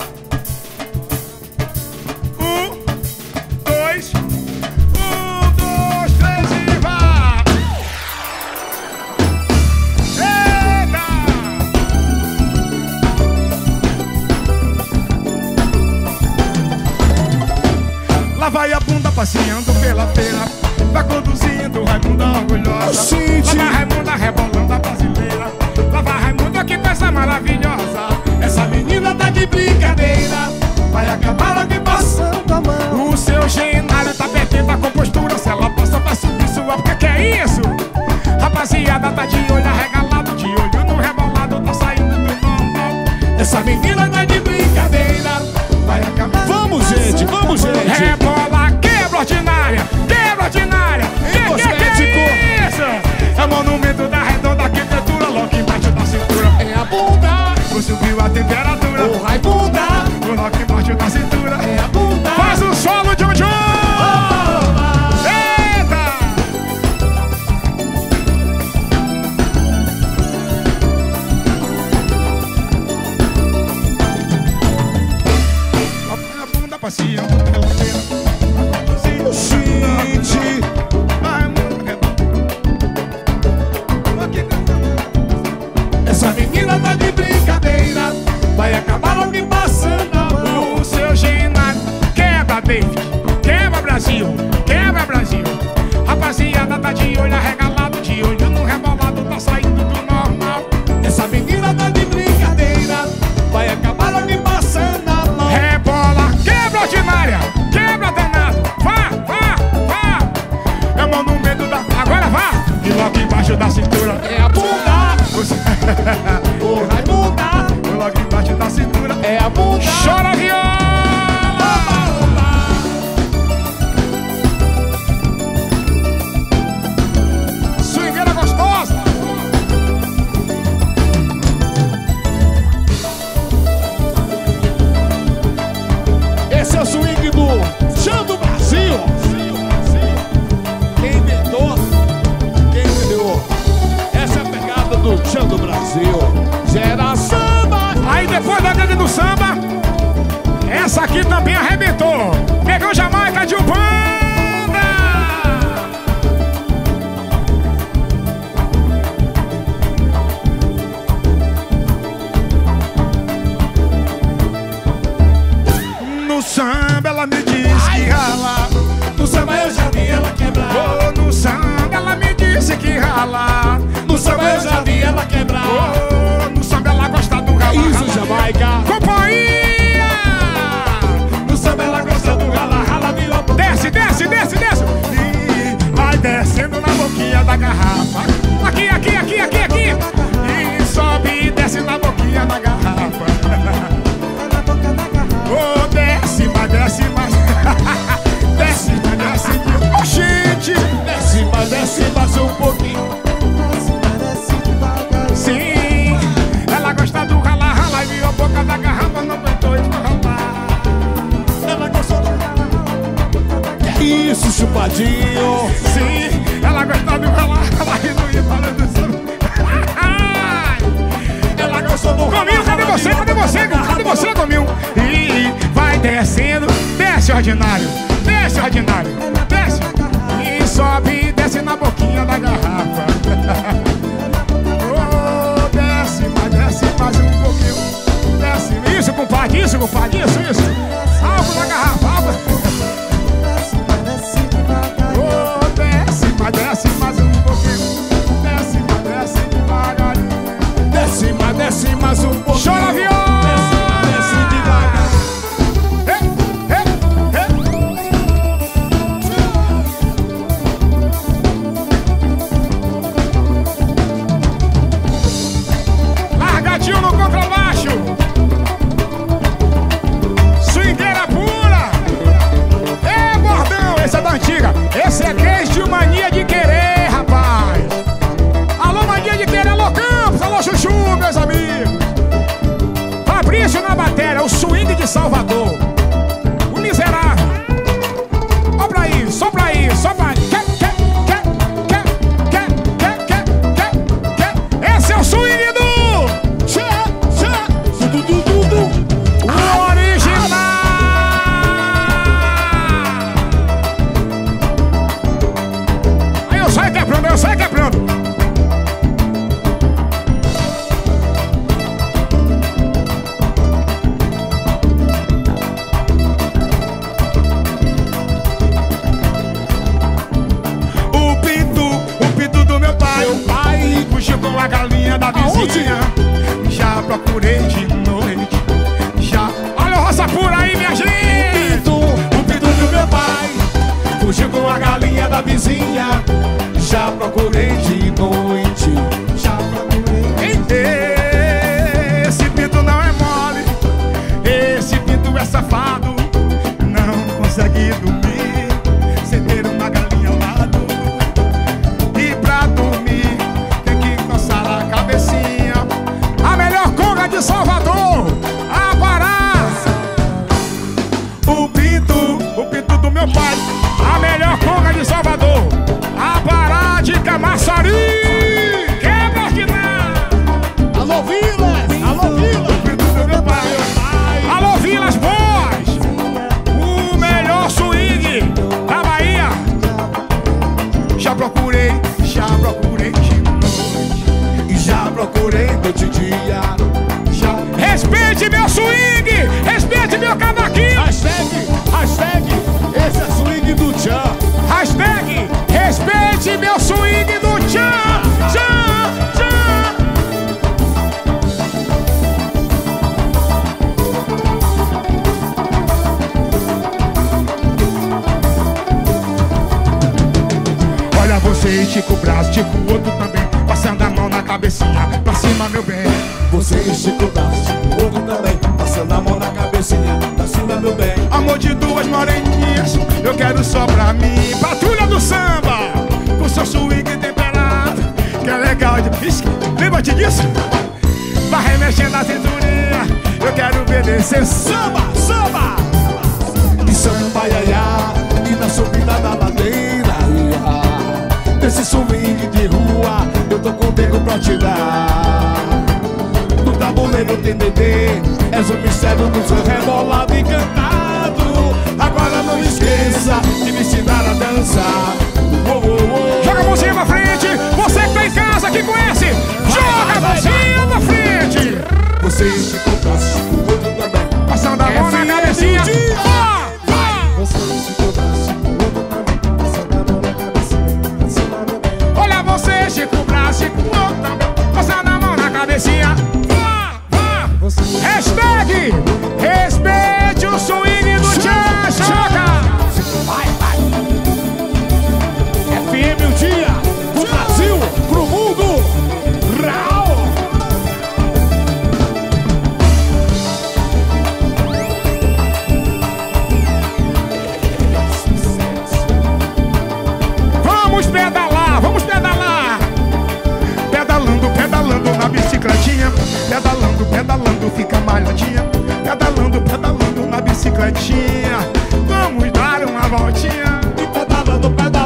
Um, dois. Um, dois, três e vá! Eita! Lá vai a bunda passeando pela feira. Vai conduzindo Raimunda orgulhosa. Oxente. Lá vai Raimunda rebolando a brasileira. Lá vai Raimunda, que coisa maravilhosa. Essa menina tá de brincadeira. Vai acabar aqui passando. passando a mão. O seu genário tá perdendo a compostura. Se ela passa, vai subir sua. Porque que é isso? Rapaziada tá de olho arregalado, de olho no rebolado, tá saindo do normal. Essa menina tá de brincadeira. Vai acabar. Vamos, gente, vamos, gente. Rebola, quebra ordinária, quebra ordinária. Que, que, que é isso? É o monumento da redonda arquitetura, logo embaixo da cintura. É a bunda. Subiu a temperatura. O Raibunda. Coloca embaixo da cintura. É a bunda. Faz o solo, John John! Eita! A bunda passeando pela feira. Oxide. Vai, mulher. Essa menina tá de brincadeira. Vai acabar logo passando a mão. O seu genário quebra, David, quebra, Brasil, quebra, Brasil. Rapaziada tá de olho arregalado, de olho no rebolado, tá saindo do normal. Essa menina tá de brincadeira. Vai acabar logo passando a mão. Rebola, quebra ordinária, quebra danado, vá, vá, vá. É o monumento da... Agora vá! E logo embaixo da cintura. É a bunda. O Raibunda. Logo embaixo da cintura. É a bunda. Chora, viola! Swingueira gostosa! Esse é o swing do Chão do Brasil. Quem inventou? Quem criou? Essa é a pegada do Chão do Brasil. Gera samba. Aí depois da gangue do samba, essa aqui também arrebentou. Pegou Jamaica de Ubanda! No samba ela me disse que rala. No samba eu já vi ela quebrar. Oh, no samba ela me disse que rala. No samba eu já vi ela quebrar. Oh, Dinho. Sim, ela gostava de falar, ela rindo e falando sobre. Ela gostou do Gominho, cadê você? Cadê você? Cadê você, Gominho? E vai descendo, desce ordinário, desce ordinário, desce. E sobe e desce na boquinha da garrafa. Oh, desce, mas desce mais um pouquinho. Desce, isso, compadre, isso, compadre, isso, isso. Álcool na garrafa, álcool. Oh, desce, mas desce mais um pouquinho. Desce, mas desce devagarinho. Desce, mas desce mais um pouquinho. Chora, viola! Desce, desce devagar. Largadinho no contrabaixo. Swingueira pura. É bordão, esse é da antiga. Esse é desde mania de querer, rapaz. Alô, mania de querer, alô Campos, alô Chuchu, meus amigos. Fabrício na bateria, o swing de Salvador. O miserável. Sopra aí, sopra aí, sopra aí. Quer, quer, quer, quer, quer, quer, quer, quer, quer. Esse é o swing do o original. Aí eu saio quebrando, eu saio quebrando. O pinto, o pinto do meu pai, o pai fugiu com a galinha da vizinha. Já procurei de noite, já. Olha o roça pura aí, minha gente. O pinto do meu pai fugiu com a galinha da vizinha. Já procurei de noite. Já procurei. Esse pinto não é mole, esse pinto é safado. Não consegue dormir sem ter uma galinha ao lado. E pra dormir tem que coçar a cabecinha. A melhor conga de Salvador, a Pará. O pinto, o pinto do meu pai. A melhor conga de Salvador, a Pará de Camaçari. Quebra ordinário. Alô, Vilas! Alô, Vilas! O pinto do meu pai. Alô, Vilas Boas. O melhor swing da Bahia. Já procurei, já procurei de noite. E já procurei noite e dia. Já. Respeite meu swing, respeite meu cavaquinho. Hashtag, hashtag, esse é swing do Tchan. Hashtag, respeite meu swing do Tchan. Tchan, Tchan. Olha você, estica o braço, estica o outro também. Passando a mão na cabecinha, pra cima, meu bem. Você estica o braço, o outro também. Passando a mão na cabecinha, pra cima, meu bem. Amor de duas moreninhas, eu quero só pra mim. Patrulha do samba, com seu swing temperado, que é legal de... Ixi, lembra-te disso? Vai remexendo a cinturinha, eu quero ver descer samba, samba. E samba, iaiá, e na subida da ladeira, ia. Desse swing de rua, eu tô contigo pra te dar. No tabuleiro tem Dedê, és o mistério do seu rebolado e cantado. Agora não esqueça de me ensinar a dançar. Oh, oh, oh. Joga a mãozinha pra frente, você que tá em casa, que conhece, joga a mãozinha pra frente. Você estica o braço, o outro também. Passando a mão na cabecinha. Vá, vá. Você estica o braço, o outro também. Passando a mão na cabecinha, pra cima, meu bem. Olha você, estica o braço, estica o outro também. Passando a mão na cabecinha. Vá, vá. Hashtag, respeite o swing do Tchan. Joga. Vai, vai. F M o dia, do Brasil pro mundo. Rau. Vamos pedalar, vamos pedalar. Pedalando, pedalando na bicicletinha. Pedalando, pedalando, fica malhadinha. Pedalando, pedalando na bicicletinha. Vamos dar uma voltinha. E pedalando, pedalando.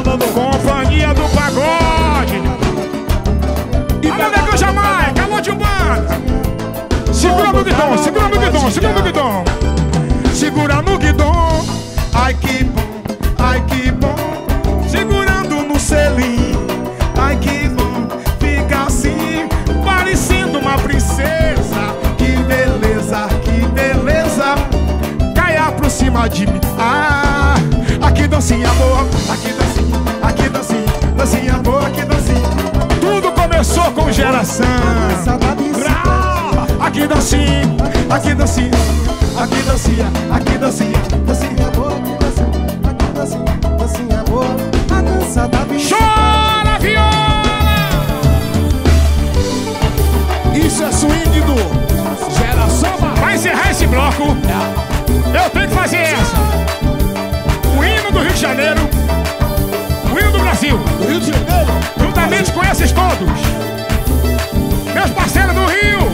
guidão, segura no guidão, segura no guidão. Segura no guidão. Ai que bom, ai que bom. Segurando no selim. Ai que bom, fica assim, parecendo uma princesa. Que beleza, que beleza. Caia por cima de mim. Ah, aqui dancinha boa, aqui dancinha, aqui dancinha, dancinha boa, aqui dancinha. Tudo começou com geração. Brá, aqui dancinha, aqui dancinha, aqui dancinha, aqui dancinha, dancinha boa, aqui dancinha, aqui dancinha, dancinha boa, a dança da bicha. Chora viola! Isso é swing do Geração. Vai encerrar esse bloco. Eu tenho que fazer essa. O hino do Rio de Janeiro, o hino do Brasil, Do Rio de Janeiro. juntamente com esses todos, meus parceiros do Rio.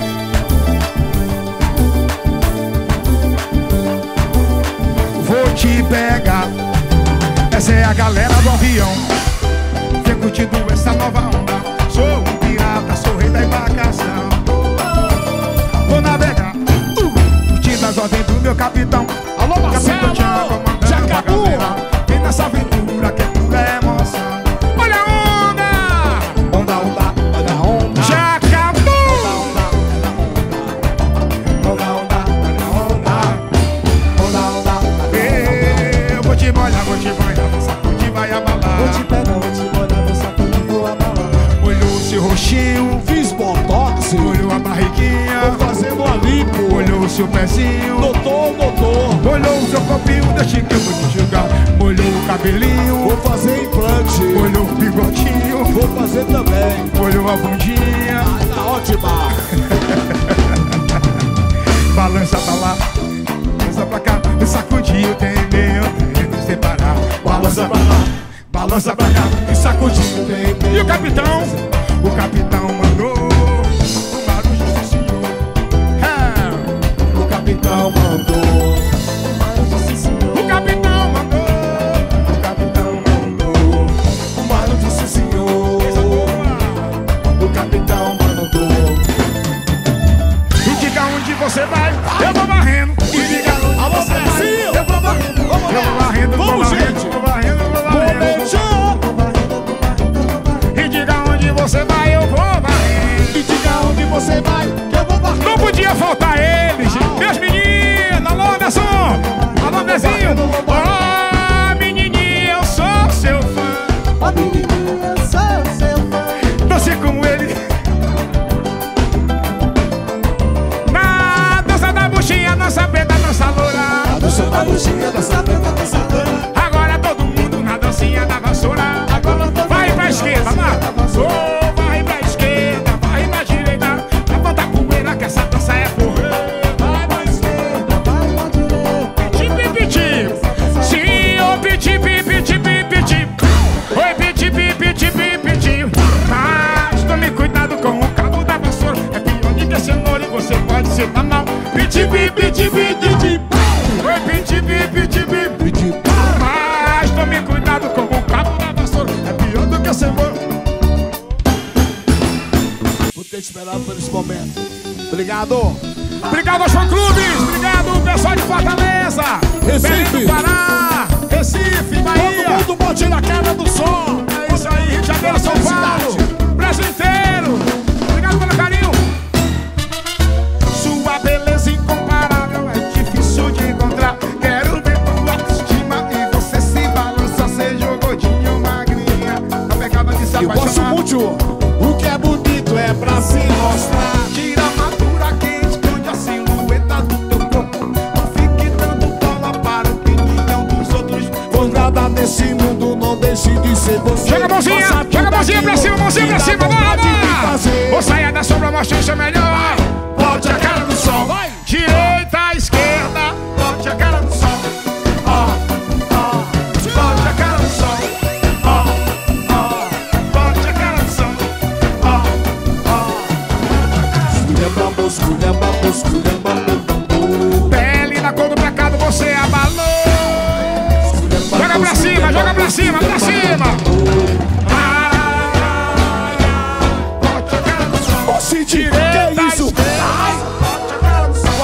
Vou te pegar. Essa é a galera do avião. Vem curtindo essa nova onda. Sou um pirata, sou rei da embarcação. Vou navegar, uh, curtindo as ordens do meu capitão. Alô, Marcelo, Jacabu. Vem nessa aventura que é pura emoção. Olha a onda! Onda, onda, Olha a onda. Jacabu! Onda, Onda, onda, onda, onda, onda. Eu vou te molhar, vou te molhar, vou sacudir, vai abalar. Vou te pegar, vou te molhar, vou sacudir, vou abalar. Olhou seu rostinho, Fiz botox. olhou a barriguinha, Tô fazendo a limpo. olhou o seu pezinho, Doutor, doutor. olhou o seu copinho, deixa que eu vou te julgar. Molhou o cabelinho, Vou fazer implante. olhou o bigodinho, Vou fazer também. olhou a bundinha. Tá ótima. Balança pra lá, balança pra cá, me sacudiu, tem meio tempo separar. Balança pra lá, balança pra cá, me sacudiu, tem meio. E o capitão? O capitão mandou um barulho, sim, senhor. É. O capitão mandou. O capitão mandou, o capitão mandou. O Mário disse senhor. Coisa boa. O capitão mandou. E diga onde você vai, eu vou varrendo. E diga onde Alô, você vai, Brasil. eu vou varrendo. Vamos Eu vou lá. varrendo, vou Vamos, varrendo, gente. vou varrendo, vou varrendo. Momento. E diga onde você vai, eu vou varrendo. E diga onde você vai, que eu vou varrer. Não podia faltar eles, meus meninos. Alô, Anderson, alô, Nezinho. Ó, menininha, eu sou seu fã. Ó menininha, eu sou seu fã. Dance como ele. Na dança da buchinha, dança preta, dança loura. Dança da buchinha, dança preta, dança loura. Agora todo mundo na dancinha da vassoura. Vai pra esquerda, vai. Oh, vai pra esquerda, vai pra direita. Levanta a poeira que essa dança é porra. Vai pra esquerda, Vai pra direita. Piti, piti. Sim, ô piti, piti, piti, piti. Oi, piti, piti, piti. Mas tome cuidado com o cabo da vassoura. É pior de que cenoura e você pode se dar mal. Piti, piti, piti. Oi, piti, piti, piti. Mas tome cuidado com o cabo da vassoura. É pior do que cenoura. Vou ter esperado por esse momento. Obrigado. Obrigado aos fã-clubes, obrigado pessoal de Fortaleza, Recife. Belém do Pará, Recife, Bahia. Todo mundo bote na cara do som. É isso aí, Rio de Janeiro, São Paulo, Brasil inteiro. Obrigado pelo carinho. Sua beleza incomparável é difícil de encontrar. Quero ver tua autoestima e você se balança, seja gordinho, magrinha. A pegada de se Eu gosto apaixonar. muito. O que é bonito é pra se mostrar. Tira a armadura que esconde a silhueta do teu corpo. Não fique dando bola para a opinião dos outros. Pois nada nesse mundo não deixe de ser você. Joga a mãozinha, Faça joga a mãozinha tudo pra cima, aquilo mãozinha que pra dá cima, vontade de bora! fazer. Ou saia da sombra, mostra o seu melhor. Bote a cara no sol, Vai. direita, esquerda, bote a cara no sol. Ó, ó, bote a cara no sol. Ó, ó, bote a cara no sol. Ó, ó. Esculhamba, esculhamba, esculhamba, bambu. Pele da cor do pecado, você abalou. Joga pra cima, joga pra cima, pra cima. Ah, bote a cara no sol. Ô, Cid, Direita, que é isso? esquerda, Ai. bote a cara no sol.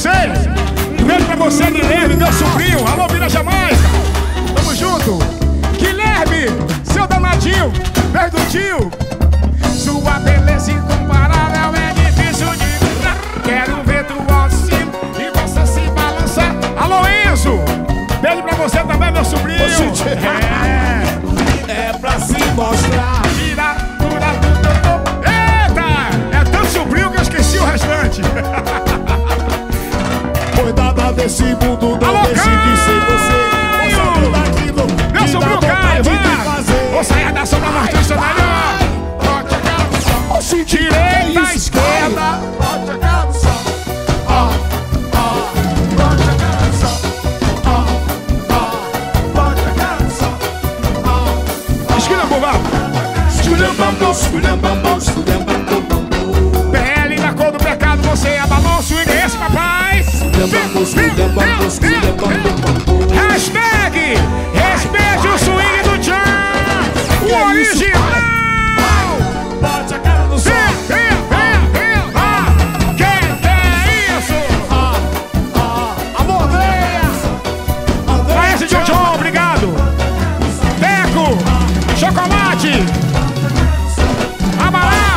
vocês. Um beijo pra você, Guilherme, meu sobrinho. Alô, Vila Jamaica. Tamo junto. Guilherme, seu danadinho. Beijo do tio. Sua beleza incomparável é difícil de encontrar. Quero ver tu assim e você se balançar. Alô, Enzo. Beijo pra você também, meu sobrinho. É, é pra se mostrar. Tira, dura, dura. Eita, é tão sobrinho que eu esqueci o restante. Cuidado desse mundo, não alô, deixe de ser você. Você daquilo meu sobrinho Caio, vai. Vou sair da sombra, mas tu melhor. Pode chegar no sol. Se direita, esquerda. Pode chegar no sol. Ó, ó, pode chegar no sol. Ó, ó, pode chegar no sol. Ó, ó. Esquina, bobão. Esculhambambou, esculhambambou, esculhambambou. Pele da cor do pecado, você abalou o swing, esse papai. Esculhambambou, esculhambambou, esculhambambou. Hashtag respeite o swing do Tchan. O original. Bote a cara no sol. Vem, vem, vem, ah. Que que é isso? Ah, ah, a mordeia. Vai esse Jojo, obrigado. Teco, chocolate. Abalá.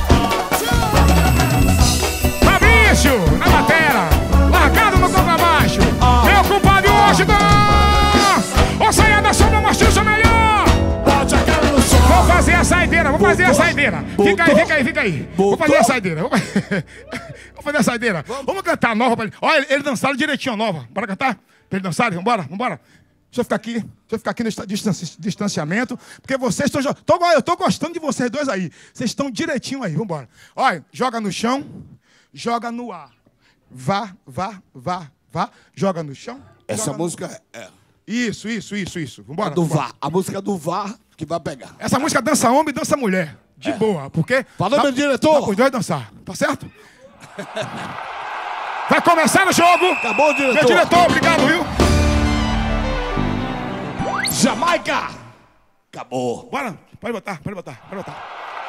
Fabrício, na batera. Largado no contrabaixo. Meu compadre Washington. Ô, saia da sombra, mostrou o seu melhor. Bote a cara no sol. Vou fazer a saideira, vou fazer a saideira. Fica aí, fica aí, fica aí. Vou fazer a saideira. Vou fazer a saideira. Vamos cantar a nova pra ele. Olha, eles dançaram direitinho a nova. Bora cantar? Pra eles dançarem? Vambora, vambora. Deixa eu ficar aqui. Deixa eu ficar aqui nesse distanci- distanciamento. Porque vocês estão... jo- tô- Eu tô gostando de vocês dois aí. Vocês estão direitinho aí. Vambora. Olha, joga no chão. Joga no ar. Vá, vá, vá, vá. Joga no chão. Essa joga no- música é Isso, isso, isso, isso. Vambora. do vambora. V A R. A música do V A R que vai pegar. Essa música dança homem e dança mulher. De boa, porque... Falou, dá- meu diretor. dá pros dois dançar, tá certo? Vai começar o jogo. Acabou, diretor. Meu diretor, obrigado, viu? Jamaica. Acabou. Bora, pode botar, pode botar, pode botar.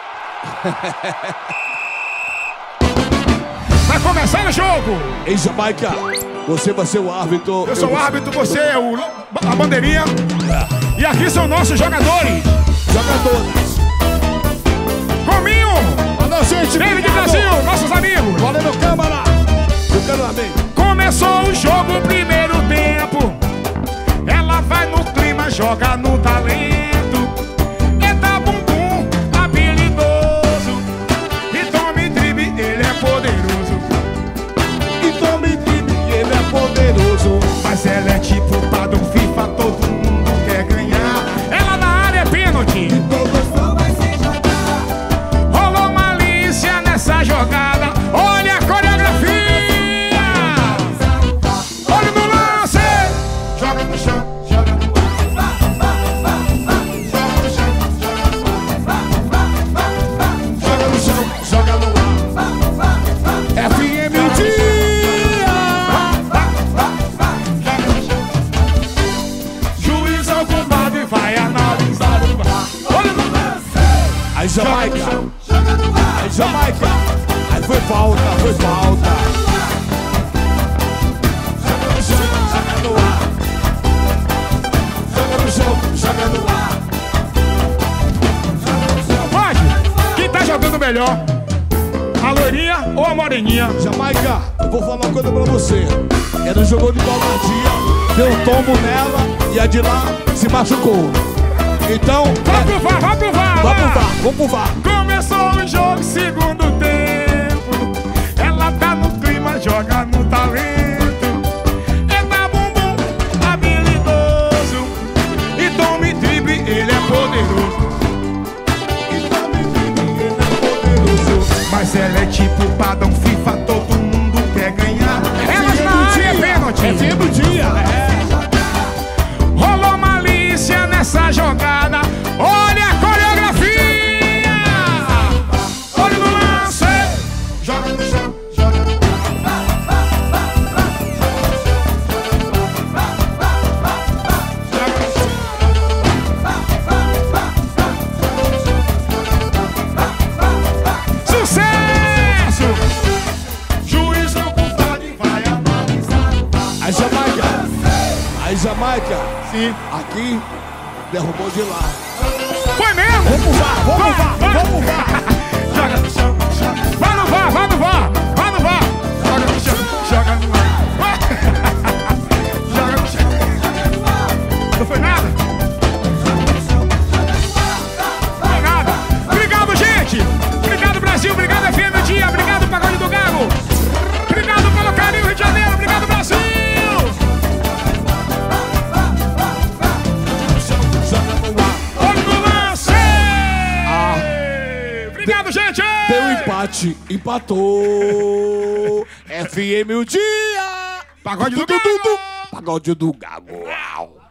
Vai começar o jogo. Em Jamaica, você vai ser o árbitro. Eu sou o vou- árbitro, você é o, a bandeirinha. E aqui são nossos jogadores. Jogadores. Cominho, Olha, gente. David obrigado. Brasil, nossos amigos. Valeu, meu câmara. Eu quero amém. Começou o jogo, primeiro tempo. Ela vai no clima, joga no talento. Eita bumbum, habilidoso. E tome drible, ele é poderoso. E tome drible, ele é poderoso. Mas ela é tipo padrão FIFA, todo mundo quer ganhar. Ela na área é pênalti. Rolou malícia nessa jogada. Olha a coreografia. Olha no lance. Joga no chão, joga no ar. Joga no chão, joga no ar. Joga no chão, joga no ar. F M Dia. Juiz ao compadre vai analisar o bar. Olha no lance. Aí Jamaica. Aí Jamaica. Aí foi falta, foi falta. Joga no chão, joga no ar. Joga no chão, joga no ar. Pode. Quem tá jogando melhor? A loirinha ou a moreninha? Jamaica, eu vou falar uma coisa pra você. Ela jogou de baladinha, deu um tombo nela e a de lá se machucou. Então, Vamos pro VAR, vamos pro VAR. vamos pro vai. VAR, vamos pro VAR. Começou o jogo, segundo tempo. Ela tá no clima, joga no talento. Eita bumbum, habilidoso. E tome drible, ele é poderoso. E tome drible, ele é poderoso. Mas ela é tipo padrão FIFA, todo mundo quer ganhar. Ela na área é pênalti. É fim do dia, é. Rolou malícia nessa jogada. Olha a coreografia. Olha no lance. Joga no chão, joga no ar. A Jamaica. A Jamaica. Sim. Aqui, derrubou de lá. Foi mesmo? Vamos pro VAR, vamos pro VAR, vamos pro VAR. Joga no chão, joga. Vai no VAR, vai no VAR, vai no VAR. Joga no chão, joga no ar. Joga no chão. Não foi nada? Não foi nada. Obrigado, gente. Obrigado, Brasil. Obrigado, F M Dia. Obrigado, Pagode do Galo. Obrigado pelo carinho, Rio de Janeiro. Obrigado, Brasil. Olha no lance. Obrigado, gente. Deu empate, empatou. F M o dia. Pagode do Du, du, du, Galo. du. Pagode do Galo.